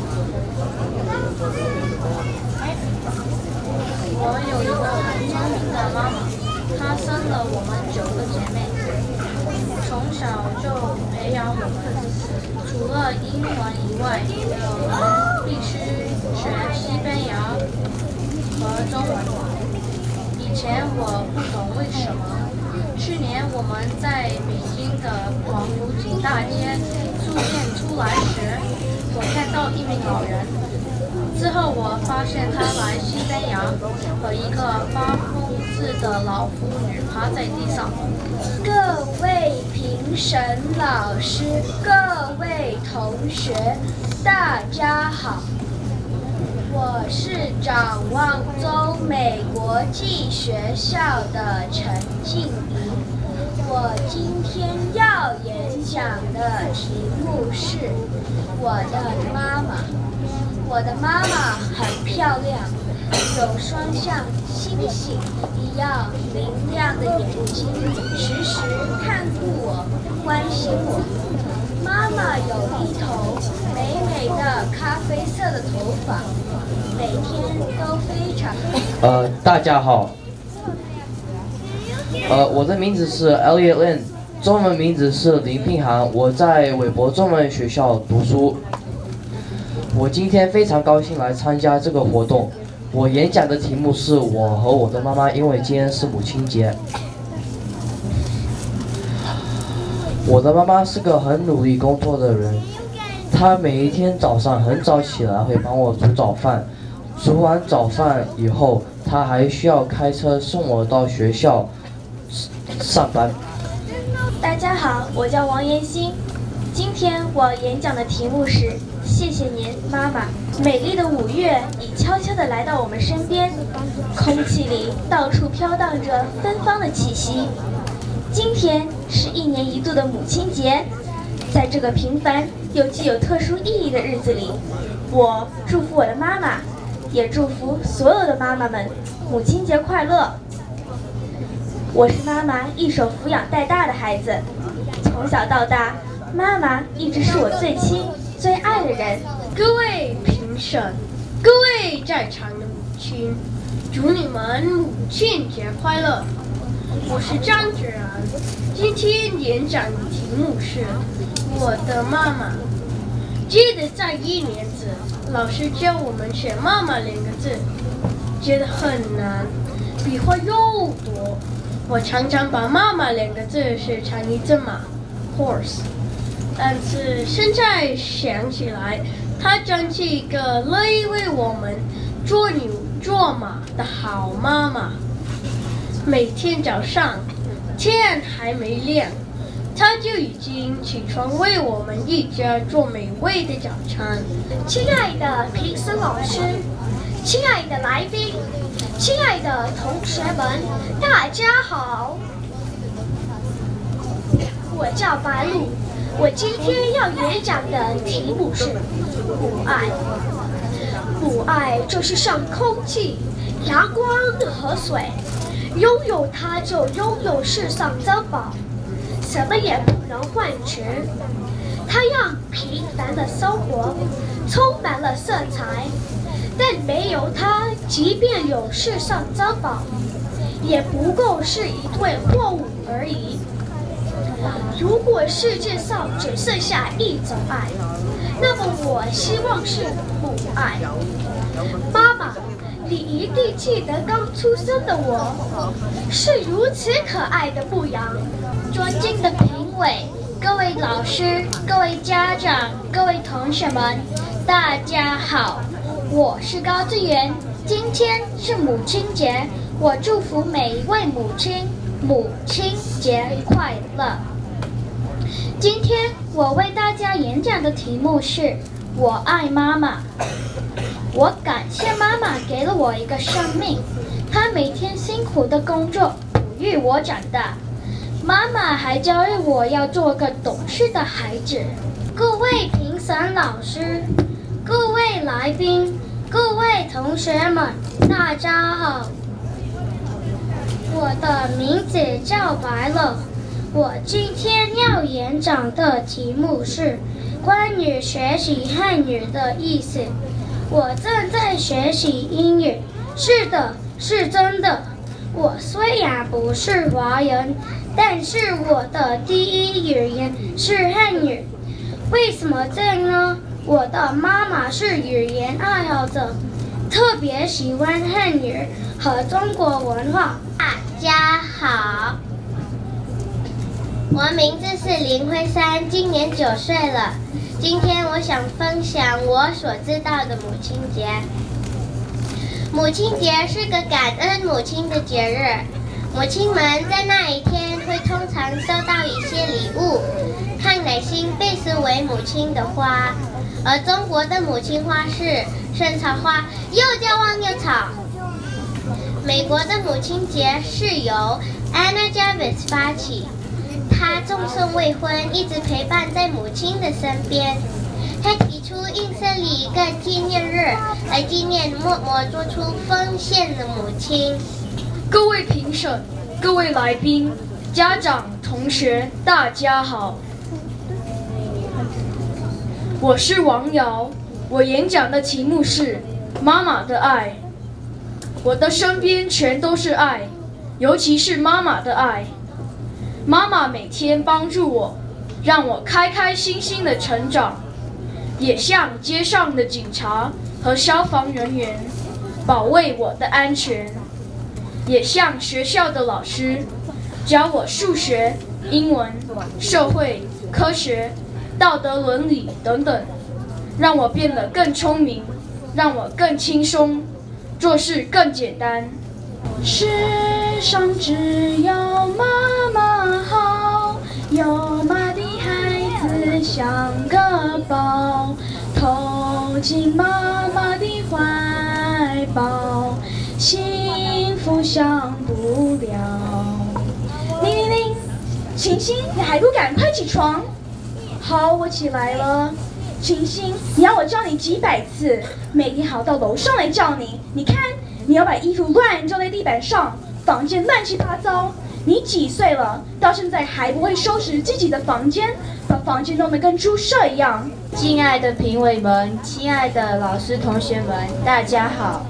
我有一个很聪明的妈妈，她生了我们九个姐妹，从小就培养我们，除了英文以外，我们必须学西班牙和中文。以前我不懂为什么。去年我们在北京的广福井大街书店出来时，我看到一名老人。之后我发现他来西班牙，和一个发疯似的老妇女趴在地上。 各位评审老师，各位同学，大家好，我是展望中美国际学校的陈静怡。我今天要演讲的题目是我的妈妈。我的妈妈很漂亮，有双像星星一样明亮的眼睛，时时看顾我，关心我。妈妈有一头美美的咖啡色的头发，每天都非常…… 呃，大家好，呃，我的名字是 Elliot Lin， 中文名字是林聘涵，我在韦伯中文学校读书。我今天非常高兴来参加这个活动。我演讲的题目是我和我的妈妈，因为今天是母亲节。我的妈妈是个很努力工作的人，她每一天早上很早起来会帮我煮早饭，煮完早饭以后，她还需要开车送我到学校上班。 大家好，我叫王妍欣，今天我演讲的题目是谢谢您，妈妈。美丽的五月已悄悄地来到我们身边，空气里到处飘荡着芬芳的气息。今天是一年一度的母亲节，在这个平凡又具有特殊意义的日子里，我祝福我的妈妈，也祝福所有的妈妈们母亲节快乐。我是妈妈一手抚养带大的孩子，从小到大，妈妈一直是我最亲最爱的人。 各位评审，各位在场的母亲，祝你们母亲节快乐！我是张子然，今天演讲的题目是我的妈妈。记得在一年级，老师教我们写“妈妈”两个字，觉得很难，笔画又多。我常常把“妈妈”两个字写成一只马 （horse）， 但是现在想起来，她真是一个乐意为我们做牛做马的好妈妈。每天早上，天还没亮，她就已经起床为我们一家做美味的早餐。 亲爱的评审老师，亲爱的来宾，亲爱的同学们，大家好！我叫白露，我今天要演讲的题目是母爱。母爱就是像空气、阳光和水，拥有它就拥有世上珍宝，什么也不能换取。它让平凡的生活充满了色彩，但没有它，即便有世上珍宝，也不过是一堆货物而已。如果世界上只剩下一种爱，那么我希望是母爱。妈妈，你一定记得刚出生的我是如此可爱的模样。 尊敬的评委，各位老师，各位家长，各位同学们，大家好，我是高志源。今天是母亲节，我祝福每一位母亲母亲节快乐。今天我为大家演讲的题目是我爱妈妈。我感谢妈妈给了我一个生命，她每天辛苦的工作哺育我长大。妈妈还教育我要做个懂事的孩子。 各位评审老师，各位来宾，各位同学们，大家好。我的名字叫白乐，我今天要演讲的题目是关于学习汉语的意思。我正在学习英语，是的，是真的。我虽然不是华人，但是我的第一语言是汉语。为什么这样呢？我的妈妈是语言爱好者，特别喜欢汉语和中国文化。 大家好，我名字是林慧珊，今年九岁了。今天我想分享我所知道的母亲节。母亲节是个感恩母亲的节日，母亲们在那一天会通常收到一些礼物。康乃馨被视为母亲的花，而中国的母亲花是圣草花，又叫忘忧草。美国的母亲节是由 Anna Jarvis 发起，她终身未婚，一直陪伴在母亲的身边。她提出应设立一个纪念日来纪念默默做出奉献的母亲。 各位评审，各位来宾，家长、同学，大家好，我是王瑶，我演讲的题目是妈妈的爱。我的身边全都是爱，尤其是妈妈的爱。 妈妈每天帮助我，让我开开心心的成长，也像街上的警察和消防人员，保卫我的安全，也像学校的老师，教我数学、英文、社会、科学、道德伦理等等，让我变得更聪明，让我更轻松，做事更简单。世上只有妈妈好，有妈的孩子像个宝，投进妈妈的怀抱，幸福享不了。铃铃铃，晴晴，你还不赶快起床？好，我起来了。晴晴，你要我叫你几百次？每天还要到楼上来叫你。你看，你要把衣服乱扔在地板上，房间乱七八糟。你几岁了？到现在还不会收拾自己的房间，把房间弄得跟猪舍一样。 敬爱的评委们，亲爱的老师同学们，大家好。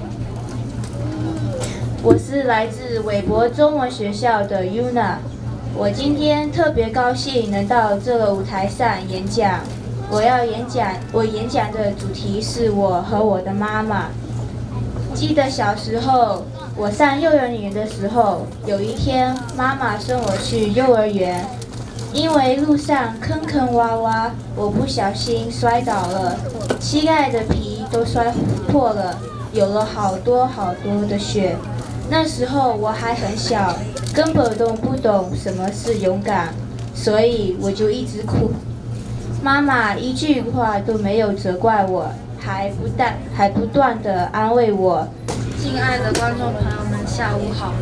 我是来自韦伯中文学校的 Yuna， 我今天特别高兴能到这个舞台上演讲。我要演讲，我演讲的主题是我和我的妈妈。记得小时候，我上幼儿园的时候，有一天妈妈送我去幼儿园，因为路上坑坑洼洼，我不小心摔倒了，膝盖的皮都摔破了，有了好多好多的血。那时候我还很小，根本都不懂什么是勇敢，所以我就一直哭。妈妈一句话都没有责怪我，还不断还不断地安慰我。 敬爱的观众朋友们，下午好！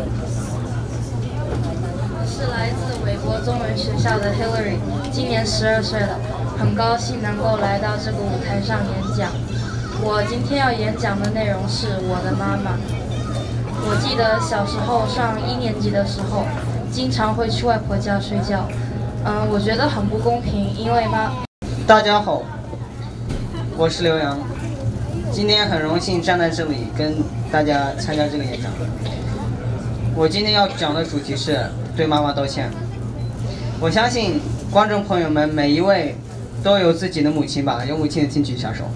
我是来自韦伯中文学校的 Hillary， 今年十二岁了，很高兴能够来到这个舞台上演讲。我今天要演讲的内容是我的妈妈。我记得小时候上一年级的时候，经常会去外婆家睡觉。嗯，我觉得很不公平，因为妈。 大家好，我是刘洋，今天很荣幸站在这里跟大家参加这个演讲。我今天要讲的主题是对妈妈道歉。我相信观众朋友们每一位都有自己的母亲吧，有母亲的请举一下手。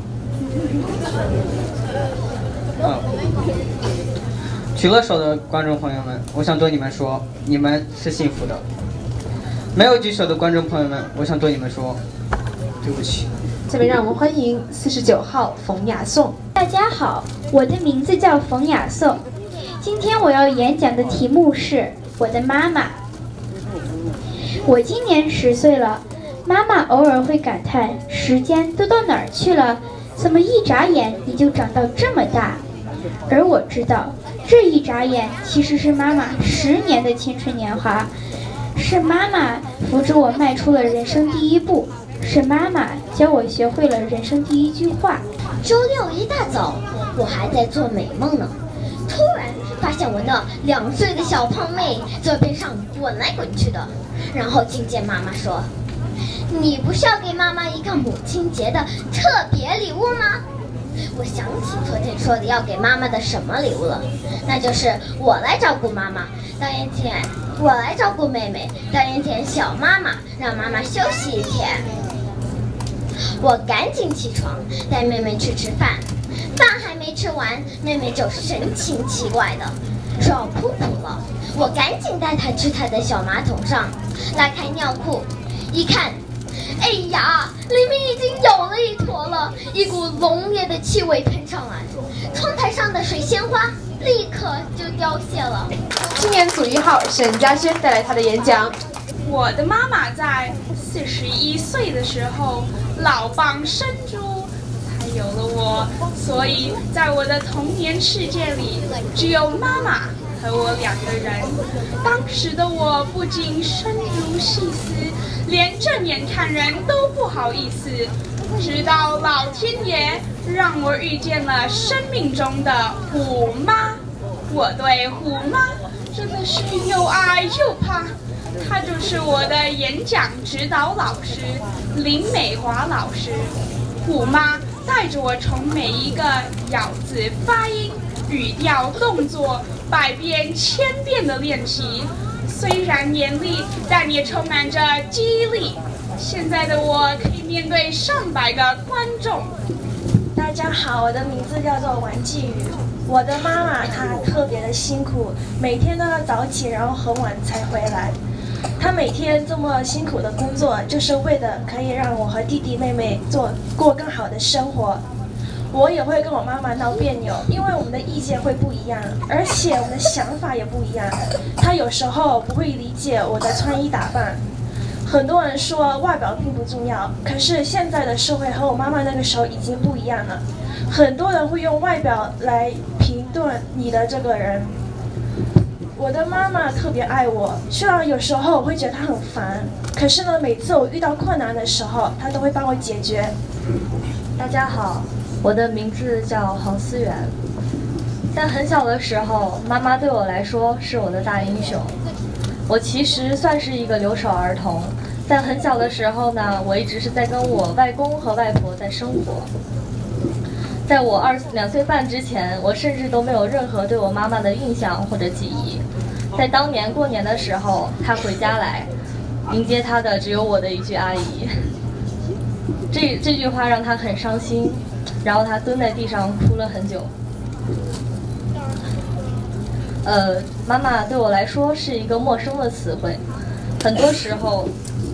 嗯，举了手的观众朋友们，我想对你们说，你们是幸福的。没有举手的观众朋友们，我想对你们说，对不起。 下面让我们欢迎四十九号冯雅颂。 大家好，我的名字叫冯雅颂。今天我要演讲的题目是我的妈妈。我今年十岁了，妈妈偶尔会感叹时间都到哪儿去了，怎么一眨眼你就长到这么大？而我知道，这一眨眼其实是妈妈十年的青春年华。是妈妈扶着我迈出了人生第一步，是妈妈教我学会了人生第一句话。 周六一大早，我还在做美梦呢，突然发现我那两岁的小胖妹在边上滚来滚去的，然后听见妈妈说：“你不是要给妈妈一个母亲节的特别礼物吗？”我想起昨天说的要给妈妈的什么礼物了，那就是我来照顾妈妈，到一天我来照顾妹妹，到一天小妈妈让妈妈休息一天。我赶紧起床，带妹妹去吃饭，饭还没吃完，妹妹就神情奇怪的说要噗噗了。我赶紧带她去她的小马桶上，拉开尿裤，一看，哎呀，里面已经有了一坨了，一股浓烈的气味喷上来，窗台上的水仙花立刻就凋谢了。 青年组一号沈嘉轩带来他的演讲。 我的妈妈在四十一岁的时候老蚌生珠，才有了我，所以在我的童年世界里，只有妈妈和我两个人。当时的我不仅身如细丝，连正眼看人都不好意思，直到老天爷让我遇见了生命中的虎妈。我对虎妈真的是又爱又怕，她就是我的演讲指导老师林美华老师。虎妈带着我从每一个咬字、发音、语调、动作百遍千遍的练习， 虽然严厉，但也充满着激励。现在的我可以面对上百个观众。 大家好，我的名字叫做王继宇。我的妈妈她特别的辛苦，每天都要早起，然后很晚才回来。她每天这么辛苦的工作，就是为了可以让我和弟弟妹妹做过更好的生活。我也会跟我妈妈闹别扭，因为我们的意见会不一样，而且我们的想法也不一样。她有时候不会理解我的穿衣打扮。很多人说外表并不重要，可是现在的社会和我妈妈那个时候已经不一样了。很多人会用外表来评断你的这个人。我的妈妈特别爱我，虽然有时候我会觉得她很烦，可是呢，每次我遇到困难的时候，她都会帮我解决。 大家好，我的名字叫黄思源。在很小的时候，妈妈对我来说是我的大英雄。我其实算是一个留守儿童，在很小的时候呢，我一直是在跟我外公和外婆在生活。在我二两岁半之前，我甚至都没有任何对我妈妈的印象或者记忆。在当年过年的时候，她回家来，迎接她的只有我的一句阿姨。这这句话让她很伤心，然后她蹲在地上哭了很久。呃，妈妈对我来说是一个陌生的词汇，很多时候，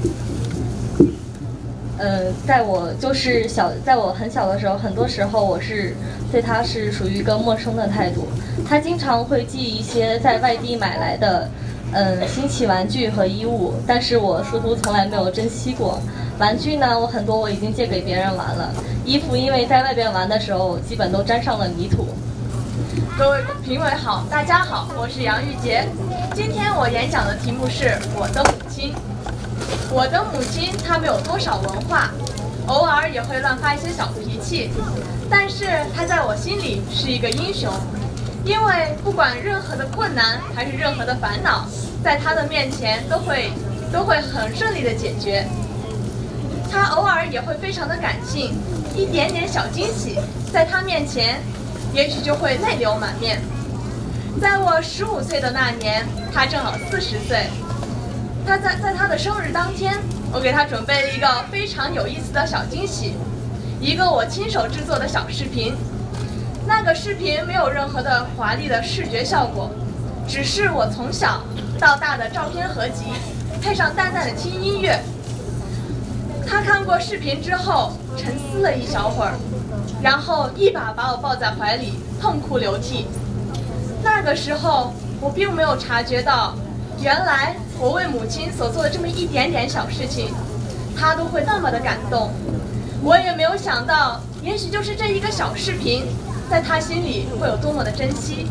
呃，在我就是小，在我很小的时候，很多时候我是对她是属于一个陌生的态度。她经常会寄一些在外地买来的，嗯、呃，新奇玩具和衣物，但是我似乎从来没有珍惜过。玩具呢，我很多我已经借给别人玩了，衣服因为在外边玩的时候，基本都沾上了泥土。 各位评委好，大家好，我是杨玉洁。今天我演讲的题目是我的母亲。我的母亲她没有多少文化，偶尔也会乱发一些小脾气，但是她在我心里是一个英雄，因为不管任何的困难还是任何的烦恼，在她的面前都会都会很顺利的解决。她偶尔也会非常的感性，一点点小惊喜，在她面前也许就会泪流满面。在我十五岁的那年，他正好四十岁。他在在他的生日当天，我给他准备了一个非常有意思的小惊喜，一个我亲手制作的小视频。那个视频没有任何的华丽的视觉效果，只是我从小到大的照片合集，配上淡淡的轻音乐。他看过视频之后，沉思了一小会儿。然后一把把我抱在怀里，痛哭流涕。那个时候，我并没有察觉到，原来我为母亲所做的这么一点点小事情，她都会那么的感动。我也没有想到，也许就是这一个小视频，在她心里会有多么的珍惜。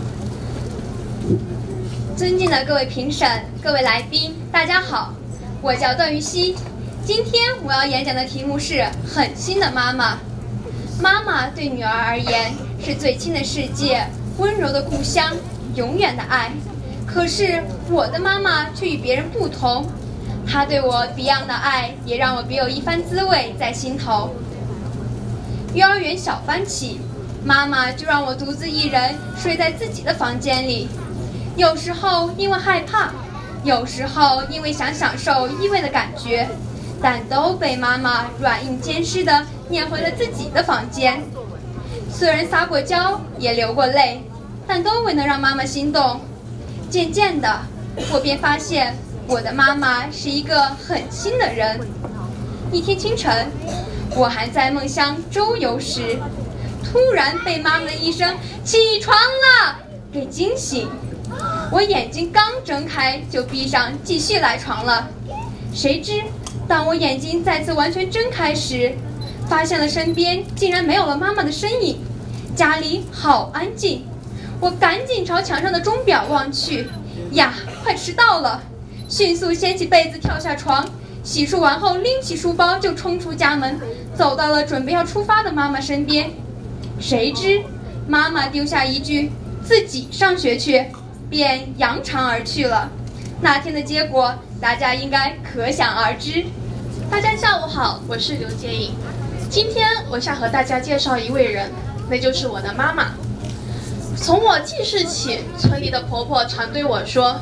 尊敬的各位评审、各位来宾，大家好，我叫段玉溪。今天我要演讲的题目是“狠心的妈妈”。妈妈对女儿而言是最亲的世界，温柔的故乡，永远的爱。可是我的妈妈却与别人不同，她对我别样的爱也让我别有一番滋味在心头。幼儿园小班起，妈妈就让我独自一人睡在自己的房间里，有时候因为害怕，有时候因为想享受依偎的感觉，但都被妈妈软硬兼施地撵回了自己的房间。虽然撒过娇，也流过泪，但都未能让妈妈心动。渐渐的，我便发现我的妈妈是一个狠心的人。一天清晨，我还在梦乡周游时，突然被妈妈的一声“起床了”给惊醒。我眼睛刚睁开就闭上，继续赖床了。谁知当我眼睛再次完全睁开时，发现了身边竟然没有了妈妈的身影，家里好安静。我赶紧朝墙上的钟表望去，呀，快迟到了！迅速掀起被子跳下床，洗漱完后拎起书包就冲出家门，走到了准备要出发的妈妈身边。谁知妈妈丢下一句自己上学去，便扬长而去了。那天的结果大家应该可想而知。 大家下午好，我是刘洁颖。今天我想和大家介绍一位人，那就是我的妈妈。从我记事起，村里的婆婆常对我说：“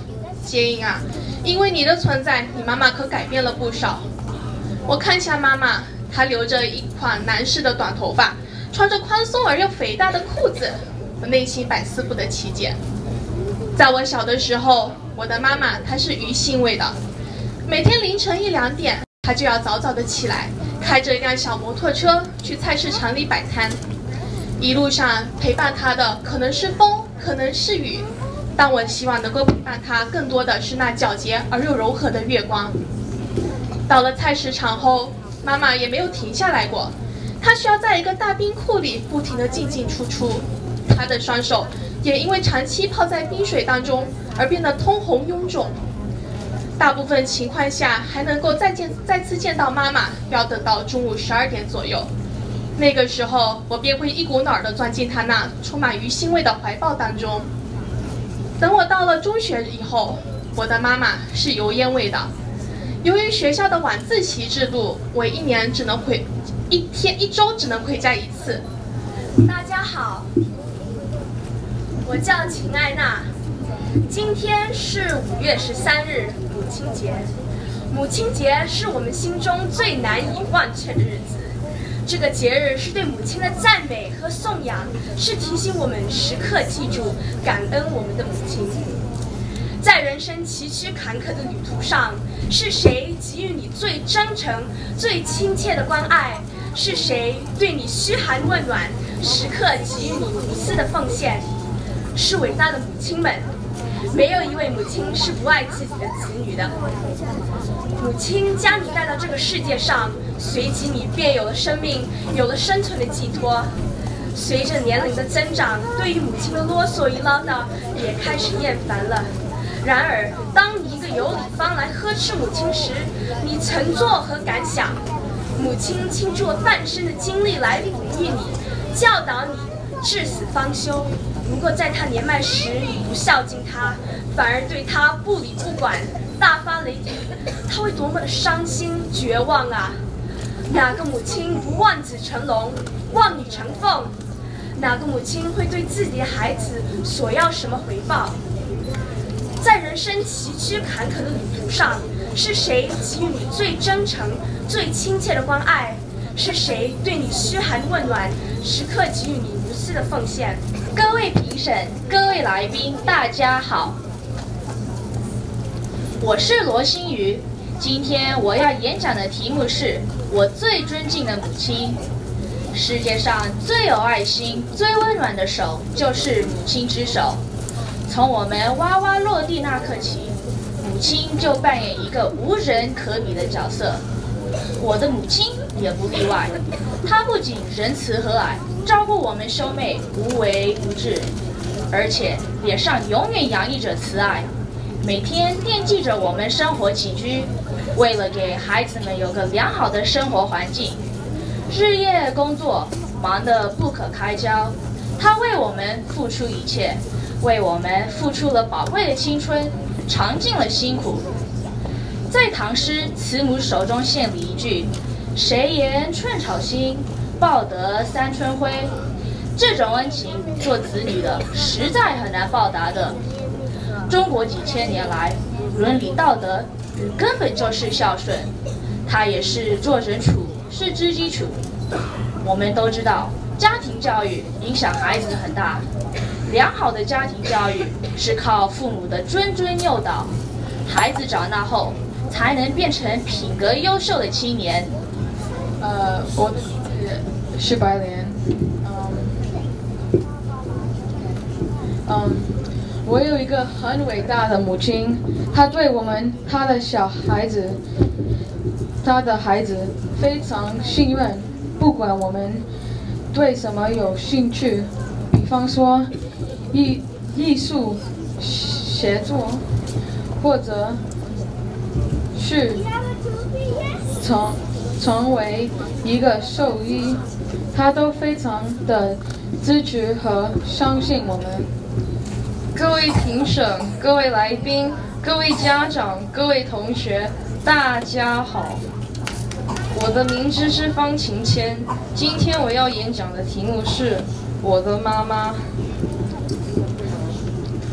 杰英啊，因为你的存在，你妈妈可改变了不少。我看向妈妈，她留着一款男士的短头发，穿着宽松而又肥大的裤子，我内心百思不得其解。在我小的时候，我的妈妈她是鱼腥味的，每天凌晨一两点，她就要早早的起来，开着一辆小摩托车去菜市场里摆摊。一路上陪伴她的可能是风，可能是雨，但我希望能够陪伴她更多的是那皎洁而又柔和的月光。到了菜市场后，妈妈也没有停下来过，她需要在一个大冰库里不停地进进出出，她的双手也因为长期泡在冰水当中而变得通红臃肿。大部分情况下还能够再见再次见到妈妈，要等到中午十二点左右。那个时候，我便会一股脑儿地钻进她那充满鱼腥味的怀抱当中。等我到了中学以后，我的妈妈是油烟味的。由于学校的晚自习制度，我一年只能回一天一周只能回家一次。 大家好，我叫秦艾娜。今天是五月十三日，母亲节。母亲节是我们心中最难以忘却的日子。这个节日是对母亲的赞美和颂扬，是提醒我们时刻记住、感恩我们的母亲。在人生崎岖坎坷的旅途上，是谁给予你最真诚、最亲切的关爱？是谁对你嘘寒问暖，时刻给予你无私的奉献？是伟大的母亲们。没有一位母亲是不爱自己的子女的。母亲将你带到这个世界上，随即你便有了生命，有了生存的寄托。随着年龄的增长，对于母亲的啰嗦与唠叨也开始厌烦了。然而，当你一个有理方来呵斥母亲时，你曾作何感想？母亲倾注了半生的精力来哺育你，教导你，至死方休。如果在她年迈时你不孝敬她，反而对她不理不管，大发雷霆，她会多么的伤心绝望啊！哪个母亲不望子成龙，望女成凤？哪个母亲会对自己的孩子索要什么回报？在人生崎岖坎坷的旅途上，是谁给予你最真诚、最亲切的关爱？是谁对你嘘寒问暖，时刻给予你无私的奉献？ 各位评审，各位来宾，大家好，我是罗新宇。今天我要演讲的题目是我最尊敬的母亲。世界上最有爱心、最温暖的手，就是母亲之手。从我们娃娃落地那刻起，母亲就扮演一个无人可比的角色。我的母亲也不例外，她不仅仁慈和蔼，照顾我们兄妹无微不至，而且脸上永远洋溢着慈爱，每天惦记着我们生活起居，为了给孩子们有个良好的生活环境，日夜工作，忙得不可开交。她为我们付出一切，为我们付出了宝贵的青春，尝尽了辛苦。在唐诗慈母手中线里一句：“谁言寸草心，报得三春晖。”这种恩情，做子女的实在很难报答的。中国几千年来，伦理道德根本就是孝顺，它也是做人处世之基础。我们都知道，家庭教育影响孩子很大。良好的家庭教育是靠父母的谆谆诱导，孩子长大后才能变成品格优秀的青年。 呃，我是白莲，嗯，嗯，我有一个很伟大的母亲，她对我们她的小孩子，她的孩子非常信任，不管我们对什么有兴趣，比方说艺艺术、写作，或者去成成为一个兽医，他都非常的支持和相信我们。 各位评审、各位来宾、各位家长、各位同学，大家好。我的名字是方晴谦，今天我要演讲的题目是我的妈妈。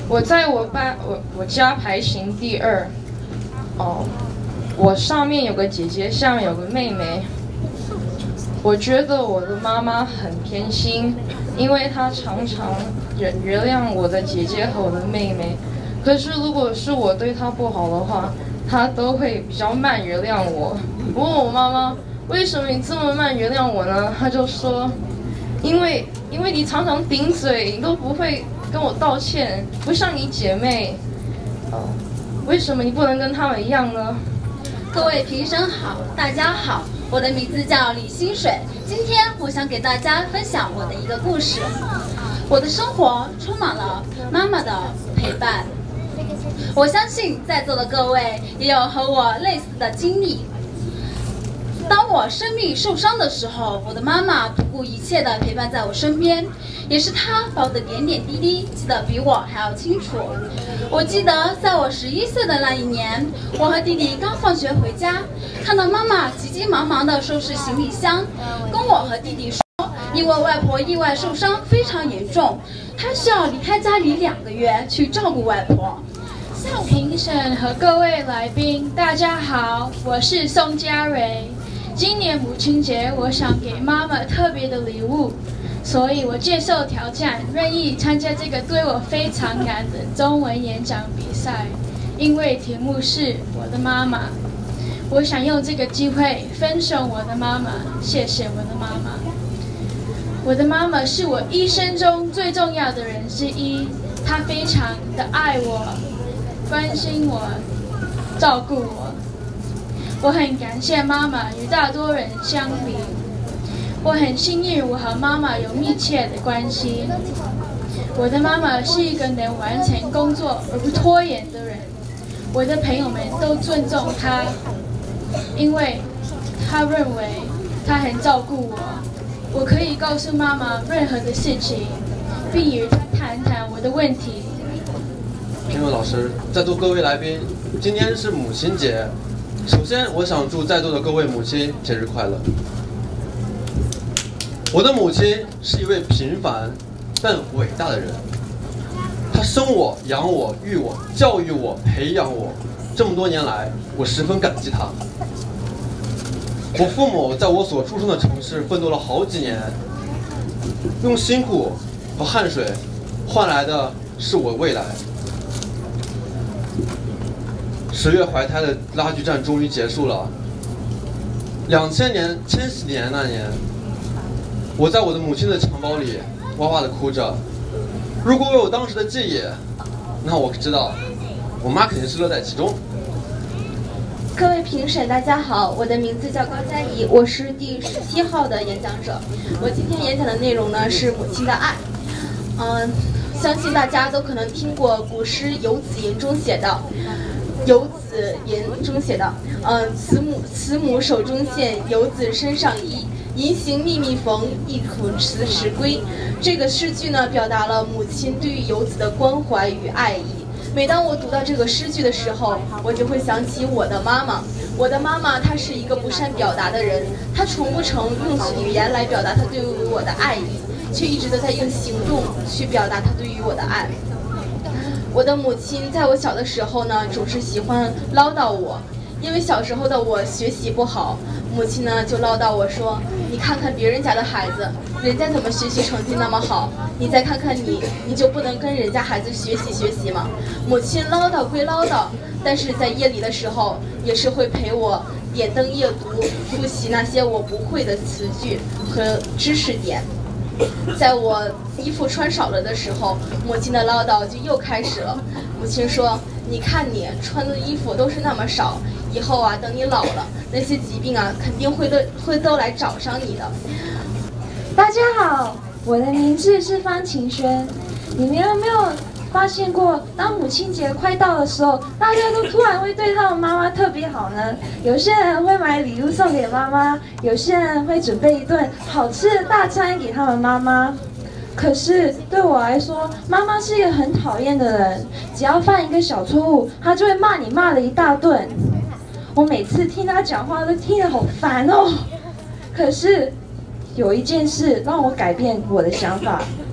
我在我班我我家排行第二。哦，我上面有个姐姐，下面有个妹妹。我觉得我的妈妈很偏心，因为她常常原原谅我的姐姐和我的妹妹。可是如果是我对她不好的话，她都会比较慢原谅我。我问我妈妈，为什么你这么慢原谅我呢？她就说，因为因为你常常顶嘴，你都不会跟我道歉，不像你姐妹。哦，为什么你不能跟她们一样呢？ 各位评审好，大家好，我的名字叫李新水。今天我想给大家分享我的一个故事。我的生活充满了妈妈的陪伴，我相信在座的各位也有和我类似的经历。当我生命受伤的时候，我的妈妈不顾一切地陪伴在我身边，也是她把我的点点滴滴记得比我还要清楚。我记得在我十一岁的那一年，我和弟弟刚放学回家，看到妈妈急急忙忙地收拾行李箱，跟我和弟弟说，因为外婆意外受伤非常严重，她需要离开家里两个月去照顾外婆。 评审和各位来宾，大家好，我是宋佳蕊。今年母亲节，我想给妈妈特别的礼物，所以我接受挑战，愿意参加这个对我非常难的中文演讲比赛。因为题目是我的妈妈，我想用这个机会分享我的妈妈，谢谢我的妈妈。我的妈妈是我一生中最重要的人之一，她非常的爱我，关心我，照顾我。我很感谢妈妈与大多人相比，我很幸运我和妈妈有密切的关系。我的妈妈是一个能完成工作而不拖延的人，我的朋友们都尊重她，因为她认为她很照顾我。我可以告诉妈妈任何的事情，并与她谈谈我的问题。 评委老师，在座各位来宾，今天是母亲节。首先，我想祝在座的各位母亲节日快乐。我的母亲是一位平凡但伟大的人，她生我、养我、育我、教育我、培养我，这么多年来，我十分感激她。我父母在我所出生的城市奋斗了好几年，用辛苦和汗水换来的是我未来。十月怀胎的拉锯战终于结束了。两千年千禧年那年，我在我的母亲的襁褓里哇哇的哭着。如果我有当时的记忆，那我知道我妈肯定是乐在其中。 各位评审，大家好，我的名字叫高佳怡，我是第十七号的演讲者。我今天演讲的内容呢是母亲的爱。嗯，相信大家都可能听过古诗《游子吟》中写的。游子吟中写的，嗯，慈母慈母手中线，游子身上衣。银行密密缝，一苦辞时归。这个诗句呢，表达了母亲对于游子的关怀与爱意。每当我读到这个诗句的时候，我就会想起我的妈妈。我的妈妈她是一个不善表达的人，她从不曾用语言来表达她对于我的爱意，却一直都在用行动去表达她对于我的爱。我的母亲在我小的时候呢，总是喜欢唠叨我，因为小时候的我学习不好，母亲呢就唠叨我说：“你看看别人家的孩子，人家怎么学习成绩那么好，你再看看你，你就不能跟人家孩子学习学习吗？”母亲唠叨归唠叨，但是在夜里的时候，也是会陪我点灯夜读，复习那些我不会的词句和知识点。在我衣服穿少了的时候，母亲的唠叨就又开始了。母亲说：“你看你穿的衣服都是那么少，以后啊，等你老了，那些疾病啊，肯定会都会都来找上你的。” 大家好，我的名字是方晴轩。你们有没有发现过，当母亲节快到的时候，大家都突然会对他们妈妈特别好呢？有些人会买礼物送给妈妈，有些人会准备一顿好吃的大餐给他们妈妈。可是对我来说，妈妈是一个很讨厌的人，只要犯一个小错误，她就会骂你骂了一大顿。我每次听她讲话都听得好烦哦。可是有一件事让我改变我的想法。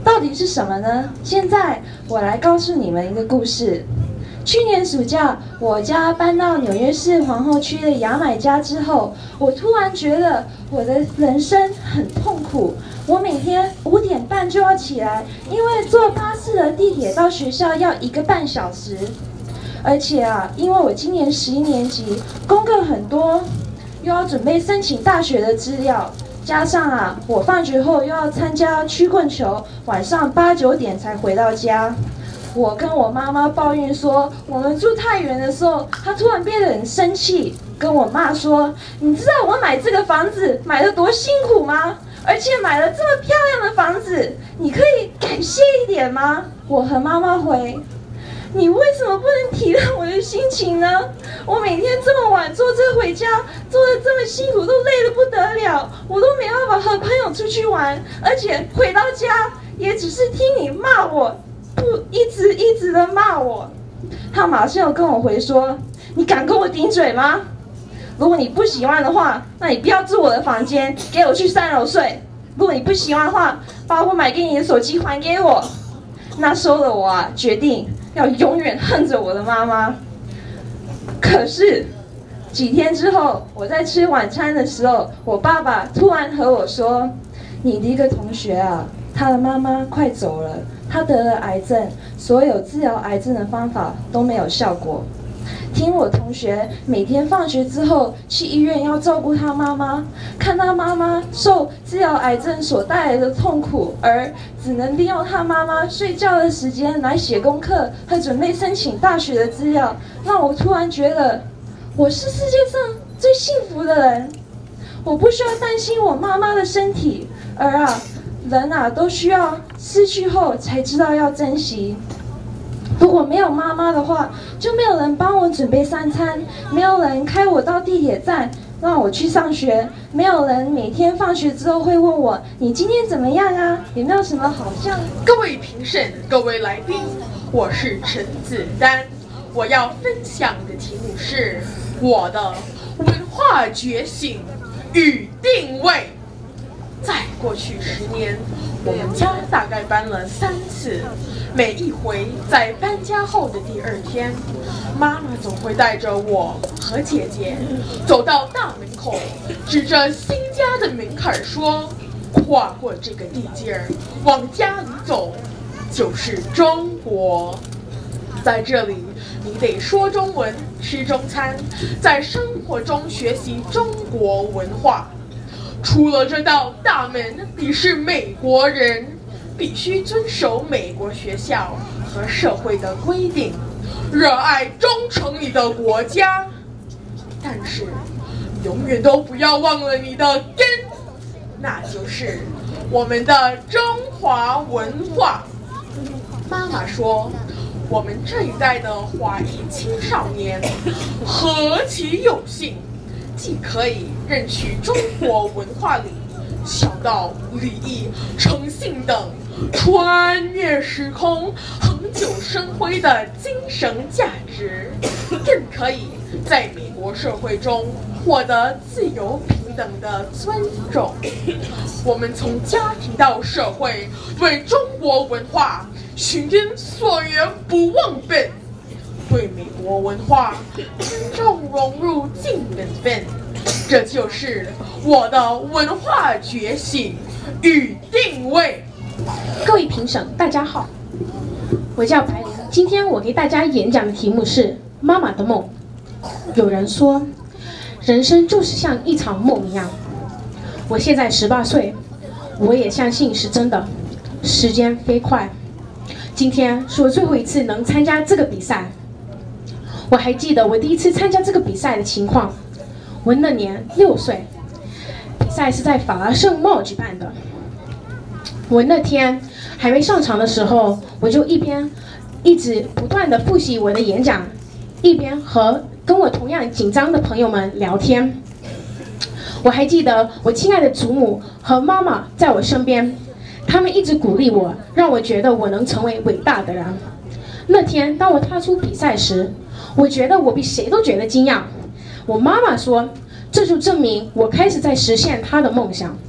到底是什么呢？现在我来告诉你们一个故事。去年暑假，我家搬到纽约市皇后区的牙买加之后，我突然觉得我的人生很痛苦。我每天五点半就要起来，因为坐巴士的地铁到学校要一个半小时。而且啊，因为我今年十一年级，功课很多，又要准备申请大学的资料，加上啊，我放学后又要参加曲棍球，晚上八九点才回到家。我跟我妈妈抱怨说，我们住太远的时候，她突然变得很生气，跟我妈说：“你知道我买这个房子买得多辛苦吗？而且买了这么漂亮的房子，你可以感谢一点吗？”我和妈妈回：“你为什么不能体谅我的心情呢？我每天这么晚坐车回家，做得这么辛苦，都累得不得了，我都没办法和朋友出去玩，而且回到家也只是听你骂我。”不一直一直的骂我，他马上又跟我回说：“你敢跟我顶嘴吗？如果你不喜欢的话，那你不要住我的房间，给我去三楼睡。如果你不喜欢的话，把我买给你的手机还给我。”那时候的我啊，决定要永远恨着我的妈妈。可是几天之后，我在吃晚餐的时候，我爸爸突然和我说：“你的一个同学啊，他的妈妈快走了。”他得了癌症，所有治疗癌症的方法都没有效果。听我同学每天放学之后去医院要照顾他妈妈，看他妈妈受治疗癌症所带来的痛苦，而只能利用他妈妈睡觉的时间来写功课和准备申请大学的资料，让我突然觉得我是世界上最幸福的人。我不需要担心我妈妈的身体，而啊。人啊，都需要失去后才知道要珍惜。如果没有妈妈的话，就没有人帮我准备三餐，没有人开我到地铁站让我去上学，没有人每天放学之后会问我：“你今天怎么样啊？有没有什么好像？” 各位评审，各位来宾，我是陈子丹，我要分享的题目是我的文化觉醒与定位。在过去十年，我们家大概搬了三次，每一回在搬家后的第二天，妈妈总会带着我和姐姐走到大门口，指着新家的门槛说：“跨过这个地界儿，往家里走，就是中国。在这里，你得说中文，吃中餐，在生活中学习中国文化。出了这道大门，你是美国人，必须遵守美国学校和社会的规定，热爱忠诚你的国家。但是，永远都不要忘了你的根，那就是我们的中华文化。”妈妈说，我们这一代的华裔青少年何其有幸，既可以认取中国文化里孝道、礼义、诚信等穿越时空、恒久生辉的精神价值，更可以在美国社会中获得自由平等的尊重。我们从家庭到社会，对中国文化寻根溯源不忘本，对美国文化尊重融入尽本分。这就是我的文化觉醒与定位。 各位评审，大家好，我叫白灵。今天我给大家演讲的题目是《妈妈的梦》。有人说，人生就是像一场梦一样。我现在十八岁，我也相信是真的。时间飞快，今天是我最后一次能参加这个比赛。我还记得我第一次参加这个比赛的情况。我那年六岁，比赛是在法拉盛茂举办的。我那天还没上场的时候，我就一边一直不断的复习我的演讲，一边和跟我同样紧张的朋友们聊天。我还记得我亲爱的祖母和妈妈在我身边，他们一直鼓励我，让我觉得我能成为伟大的人。那天当我踏出比赛时，我觉得我比谁都觉得惊讶。我妈妈说，这就证明我开始在实现她的梦想。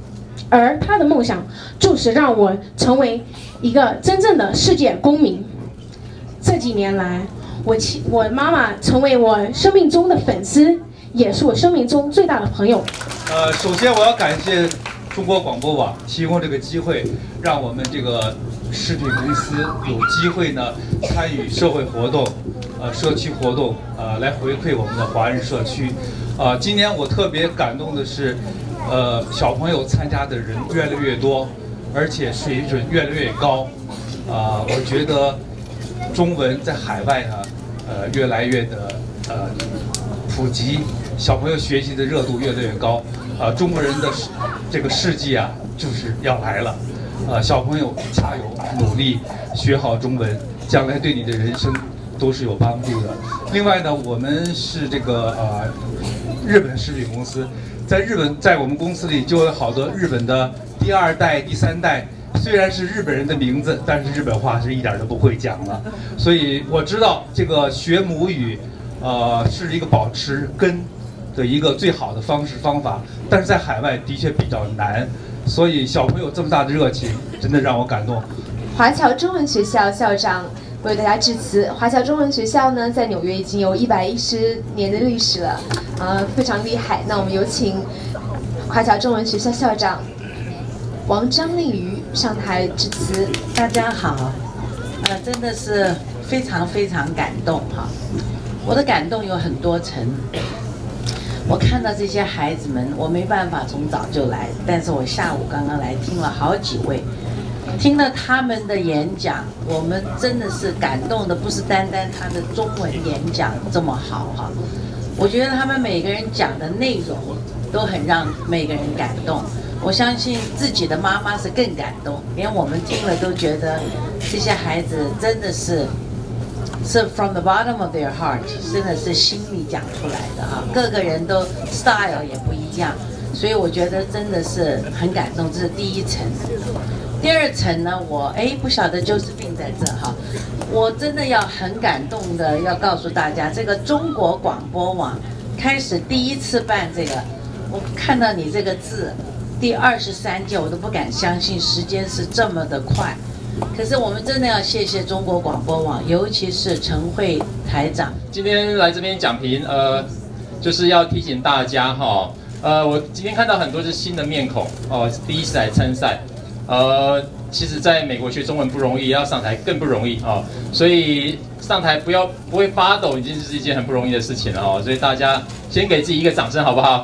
而他的梦想就是让我成为一个真正的世界公民。这几年来，我亲我妈妈成为我生命中的粉丝，也是我生命中最大的朋友。 呃，首先我要感谢中国广播网提供这个机会，让我们这个食品公司有机会呢参与社会活动，呃，社区活动，呃，来回馈我们的华人社区。呃，今年我特别感动的是，呃，小朋友参加的人越来越多，而且水准越来越高。啊、呃，我觉得中文在海外呢，呃，越来越的呃普及，小朋友学习的热度越来越高。啊、呃，中国人的这个世纪啊，就是要来了。呃，小朋友加油努力，学好中文，将来对你的人生都是有帮助的。另外呢，我们是这个呃日本食品公司，在日本，在我们公司里就有好多日本的第二代、第三代，虽然是日本人的名字，但是日本话是一点都不会讲了。所以我知道这个学母语，呃，是一个保持根的一个最好的方式方法，但是在海外的确比较难。所以小朋友这么大的热情，真的让我感动。 华侨中文学校校长为大家致辞。华侨中文学校呢，在纽约已经有一百一十年的历史了，呃，非常厉害。那我们有请华侨中文学校校长王张丽瑜上台致辞。 大家好，呃，真的是非常非常感动哈。我的感动有很多层。我看到这些孩子们，我没办法从早就来，但是我下午刚刚来听了好几位，听了他们的演讲，我们真的是感动的，不是单单他的中文演讲这么好哈。我觉得他们每个人讲的内容都很让每个人感动。我相信自己的妈妈是更感动，连我们听了都觉得这些孩子真的是。是 from the bottom of their heart， 真的是心里讲出来的啊，各个人都 style 也不一样，所以我觉得真的是很感动，这是第一层。第二层呢，我哎不晓得就是病在这哈，我真的要很感动的要告诉大家，这个中国广播网开始第一次办这个，我看到你这个字，第二十三届，我都不敢相信时间是这么的快。可是我们真的要谢谢中国广播网，尤其是陈慧台长。 今天来这边讲评，呃，就是要提醒大家哈，呃，我今天看到很多是新的面孔哦，第一次来参赛，呃，其实在美国学中文不容易，要上台更不容易哦，所以上台不要不会发抖，已经是一件很不容易的事情了哦，所以大家先给自己一个掌声好不好？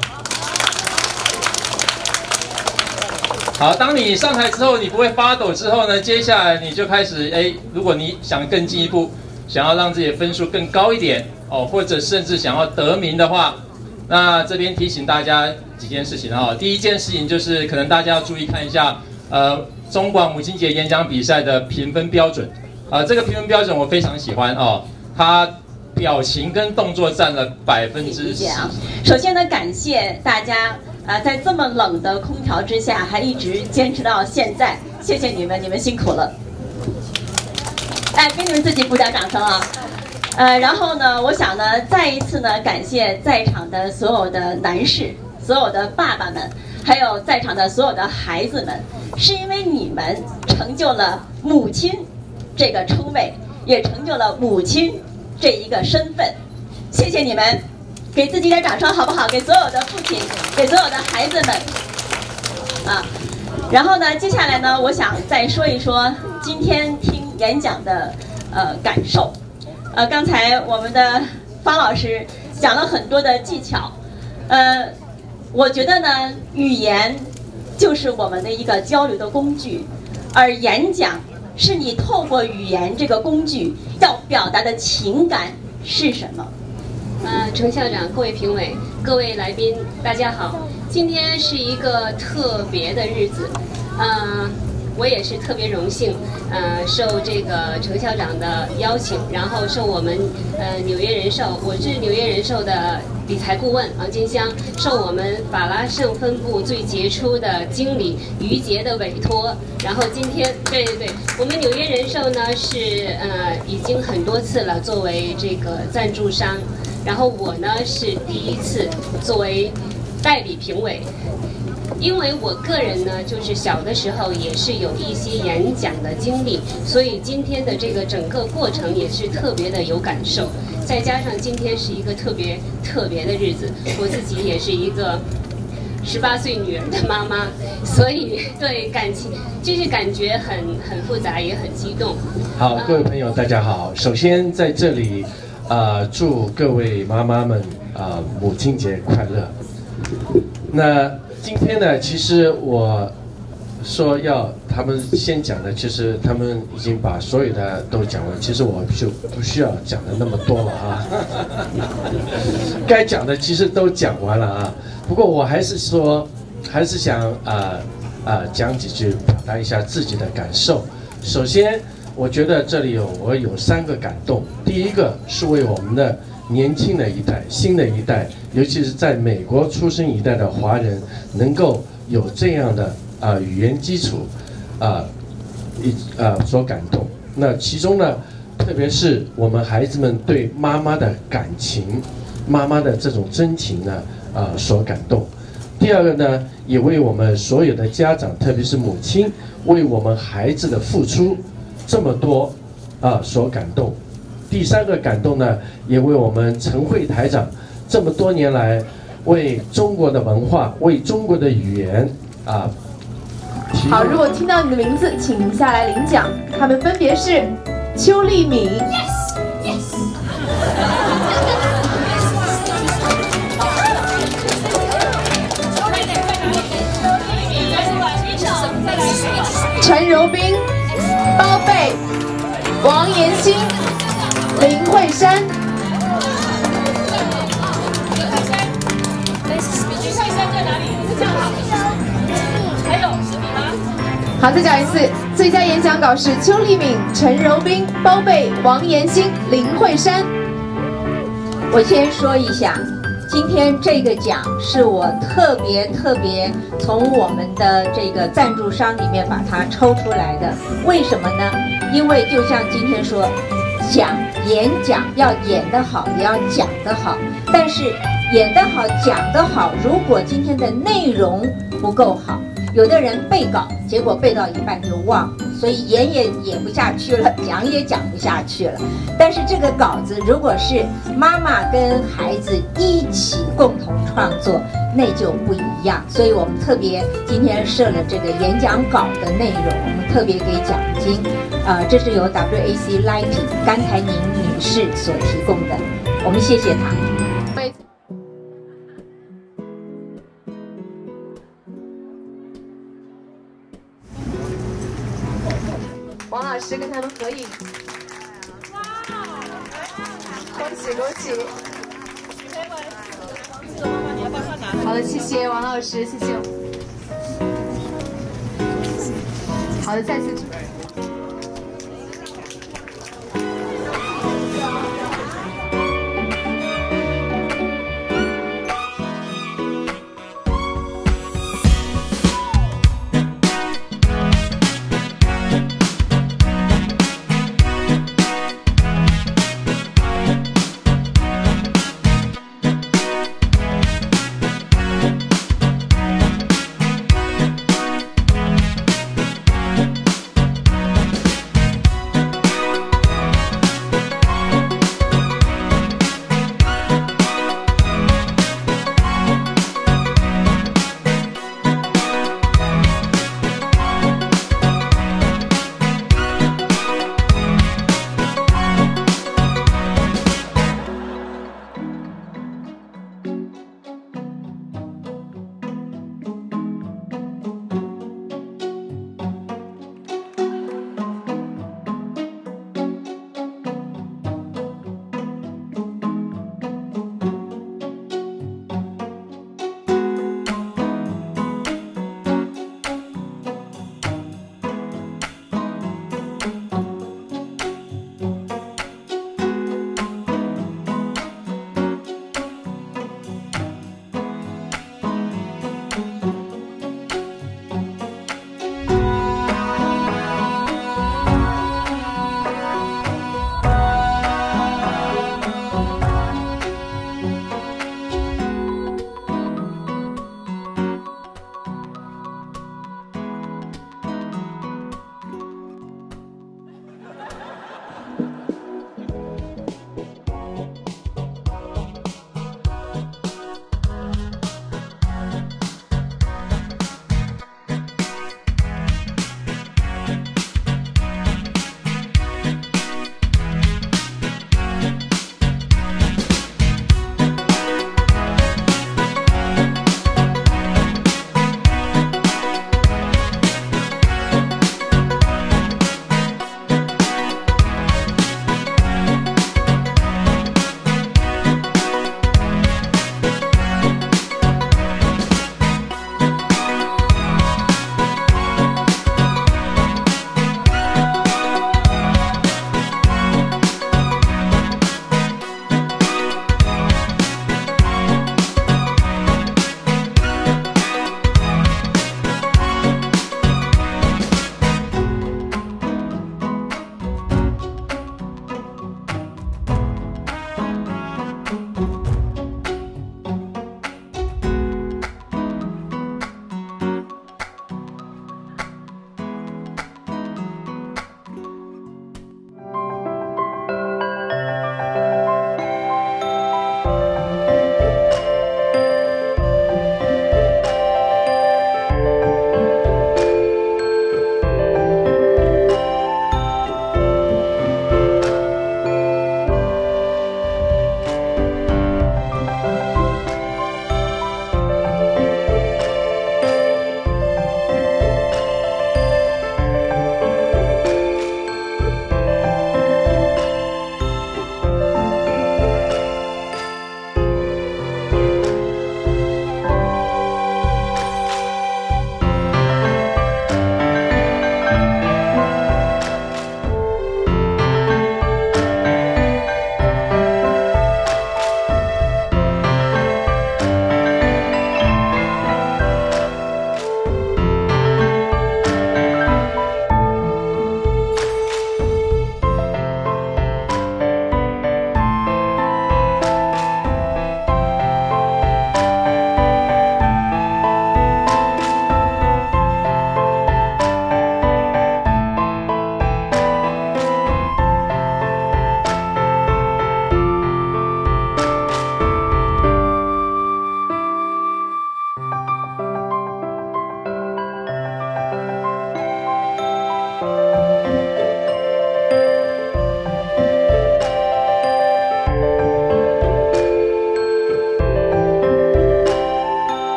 好，当你上台之后，你不会发抖之后呢，接下来你就开始，哎，如果你想更进一步，想要让自己的分数更高一点哦，或者甚至想要得名的话，那这边提醒大家几件事情哈、哦。第一件事情就是，可能大家要注意看一下，呃，中广母亲节演讲比赛的评分标准，啊、呃，这个评分标准我非常喜欢哦，它表情跟动作占了百分之十。 首先呢，感谢大家。呃，在这么冷的空调之下，还一直坚持到现在，谢谢你们，你们辛苦了。哎，给你们自己鼓掌掌声啊！呃，然后呢，我想呢，再一次呢，感谢在场的所有的男士、所有的爸爸们，还有在场的所有的孩子们，是因为你们成就了母亲这个称谓，也成就了母亲这一个身份。谢谢你们。给自己点掌声好不好？给所有的父亲，给所有的孩子们，啊，然后呢，接下来呢，我想再说一说今天听演讲的呃感受。呃，刚才我们的方老师讲了很多的技巧，呃，我觉得呢，语言就是我们的一个交流的工具，而演讲是你透过语言这个工具要表达的情感是什么？ 呃，程校长、各位评委、各位来宾，大家好！今天是一个特别的日子，呃，我也是特别荣幸，呃，受这个程校长的邀请，然后受我们呃纽约人寿，我是纽约人寿的理财顾问王金香，受我们法拉盛分部最杰出的经理于杰的委托，然后今天，对对对，我们纽约人寿呢是呃已经很多次了，作为这个赞助商。然后我呢是第一次作为代理评委， 因为我个人呢，就是小的时候也是有一些演讲的经历，所以今天的这个整个过程也是特别的有感受。再加上今天是一个特别特别的日子，我自己也是一个十八岁女儿的妈妈，所以对感情就是感觉很很复杂，也很激动。 好，各位朋友，大家好。首先在这里，呃，祝各位妈妈们啊、呃、母亲节快乐。那今天呢，其实我说要他们先讲的，其实他们已经把所有的都讲完，其实我就不需要讲的那么多了啊。该讲的其实都讲完了啊。不过我还是说，还是想啊啊、呃呃、讲几句，表达一下自己的感受。首先，我觉得这里有我有三个感动。第一个是为我们的年轻的一代、新的一代，尤其是在美国出生一代的华人，能够有这样的啊、呃、语言基础，啊一啊所感动。那其中呢，特别是我们孩子们对妈妈的感情、妈妈的这种真情呢，啊、呃、所感动。第二个呢，也为我们所有的家长，特别是母亲，为我们孩子的付出这么多啊、呃、所感动。第三个感动呢，也为我们陈慧台长这么多年来为中国的文化、为中国的语言啊。 好，如果听到你的名字，请下来领奖。他们分别是邱丽敏。Yes, yes. 陈柔彬、包贝、王延兴、林慧珊。林慧珊在哪里？这样好。还有是你吗？好，再讲一次，最佳演讲稿是邱丽敏、陈柔彬、包贝、王延兴、林慧珊。 我先说一下。今天这个奖是我特别特别从我们的这个赞助商里面把它抽出来的，为什么呢？因为就像今天说，讲演讲要演得好，也要讲得好，但是演得好、讲得好，如果今天的内容不够好，有的人背稿，结果背到一半就忘了，所以演也演不下去了，讲也讲不下去了。但是这个稿子如果是妈妈跟孩子一起共同创作，那就不一样。所以我们特别今天设了这个演讲稿的内容，我们特别给奖金。呃，这是由 W A C Lighting 甘台宁女士所提供的，我们谢谢她。 王老师跟他们合影，恭喜恭喜！好的，谢谢王老师，谢谢。好的，再次。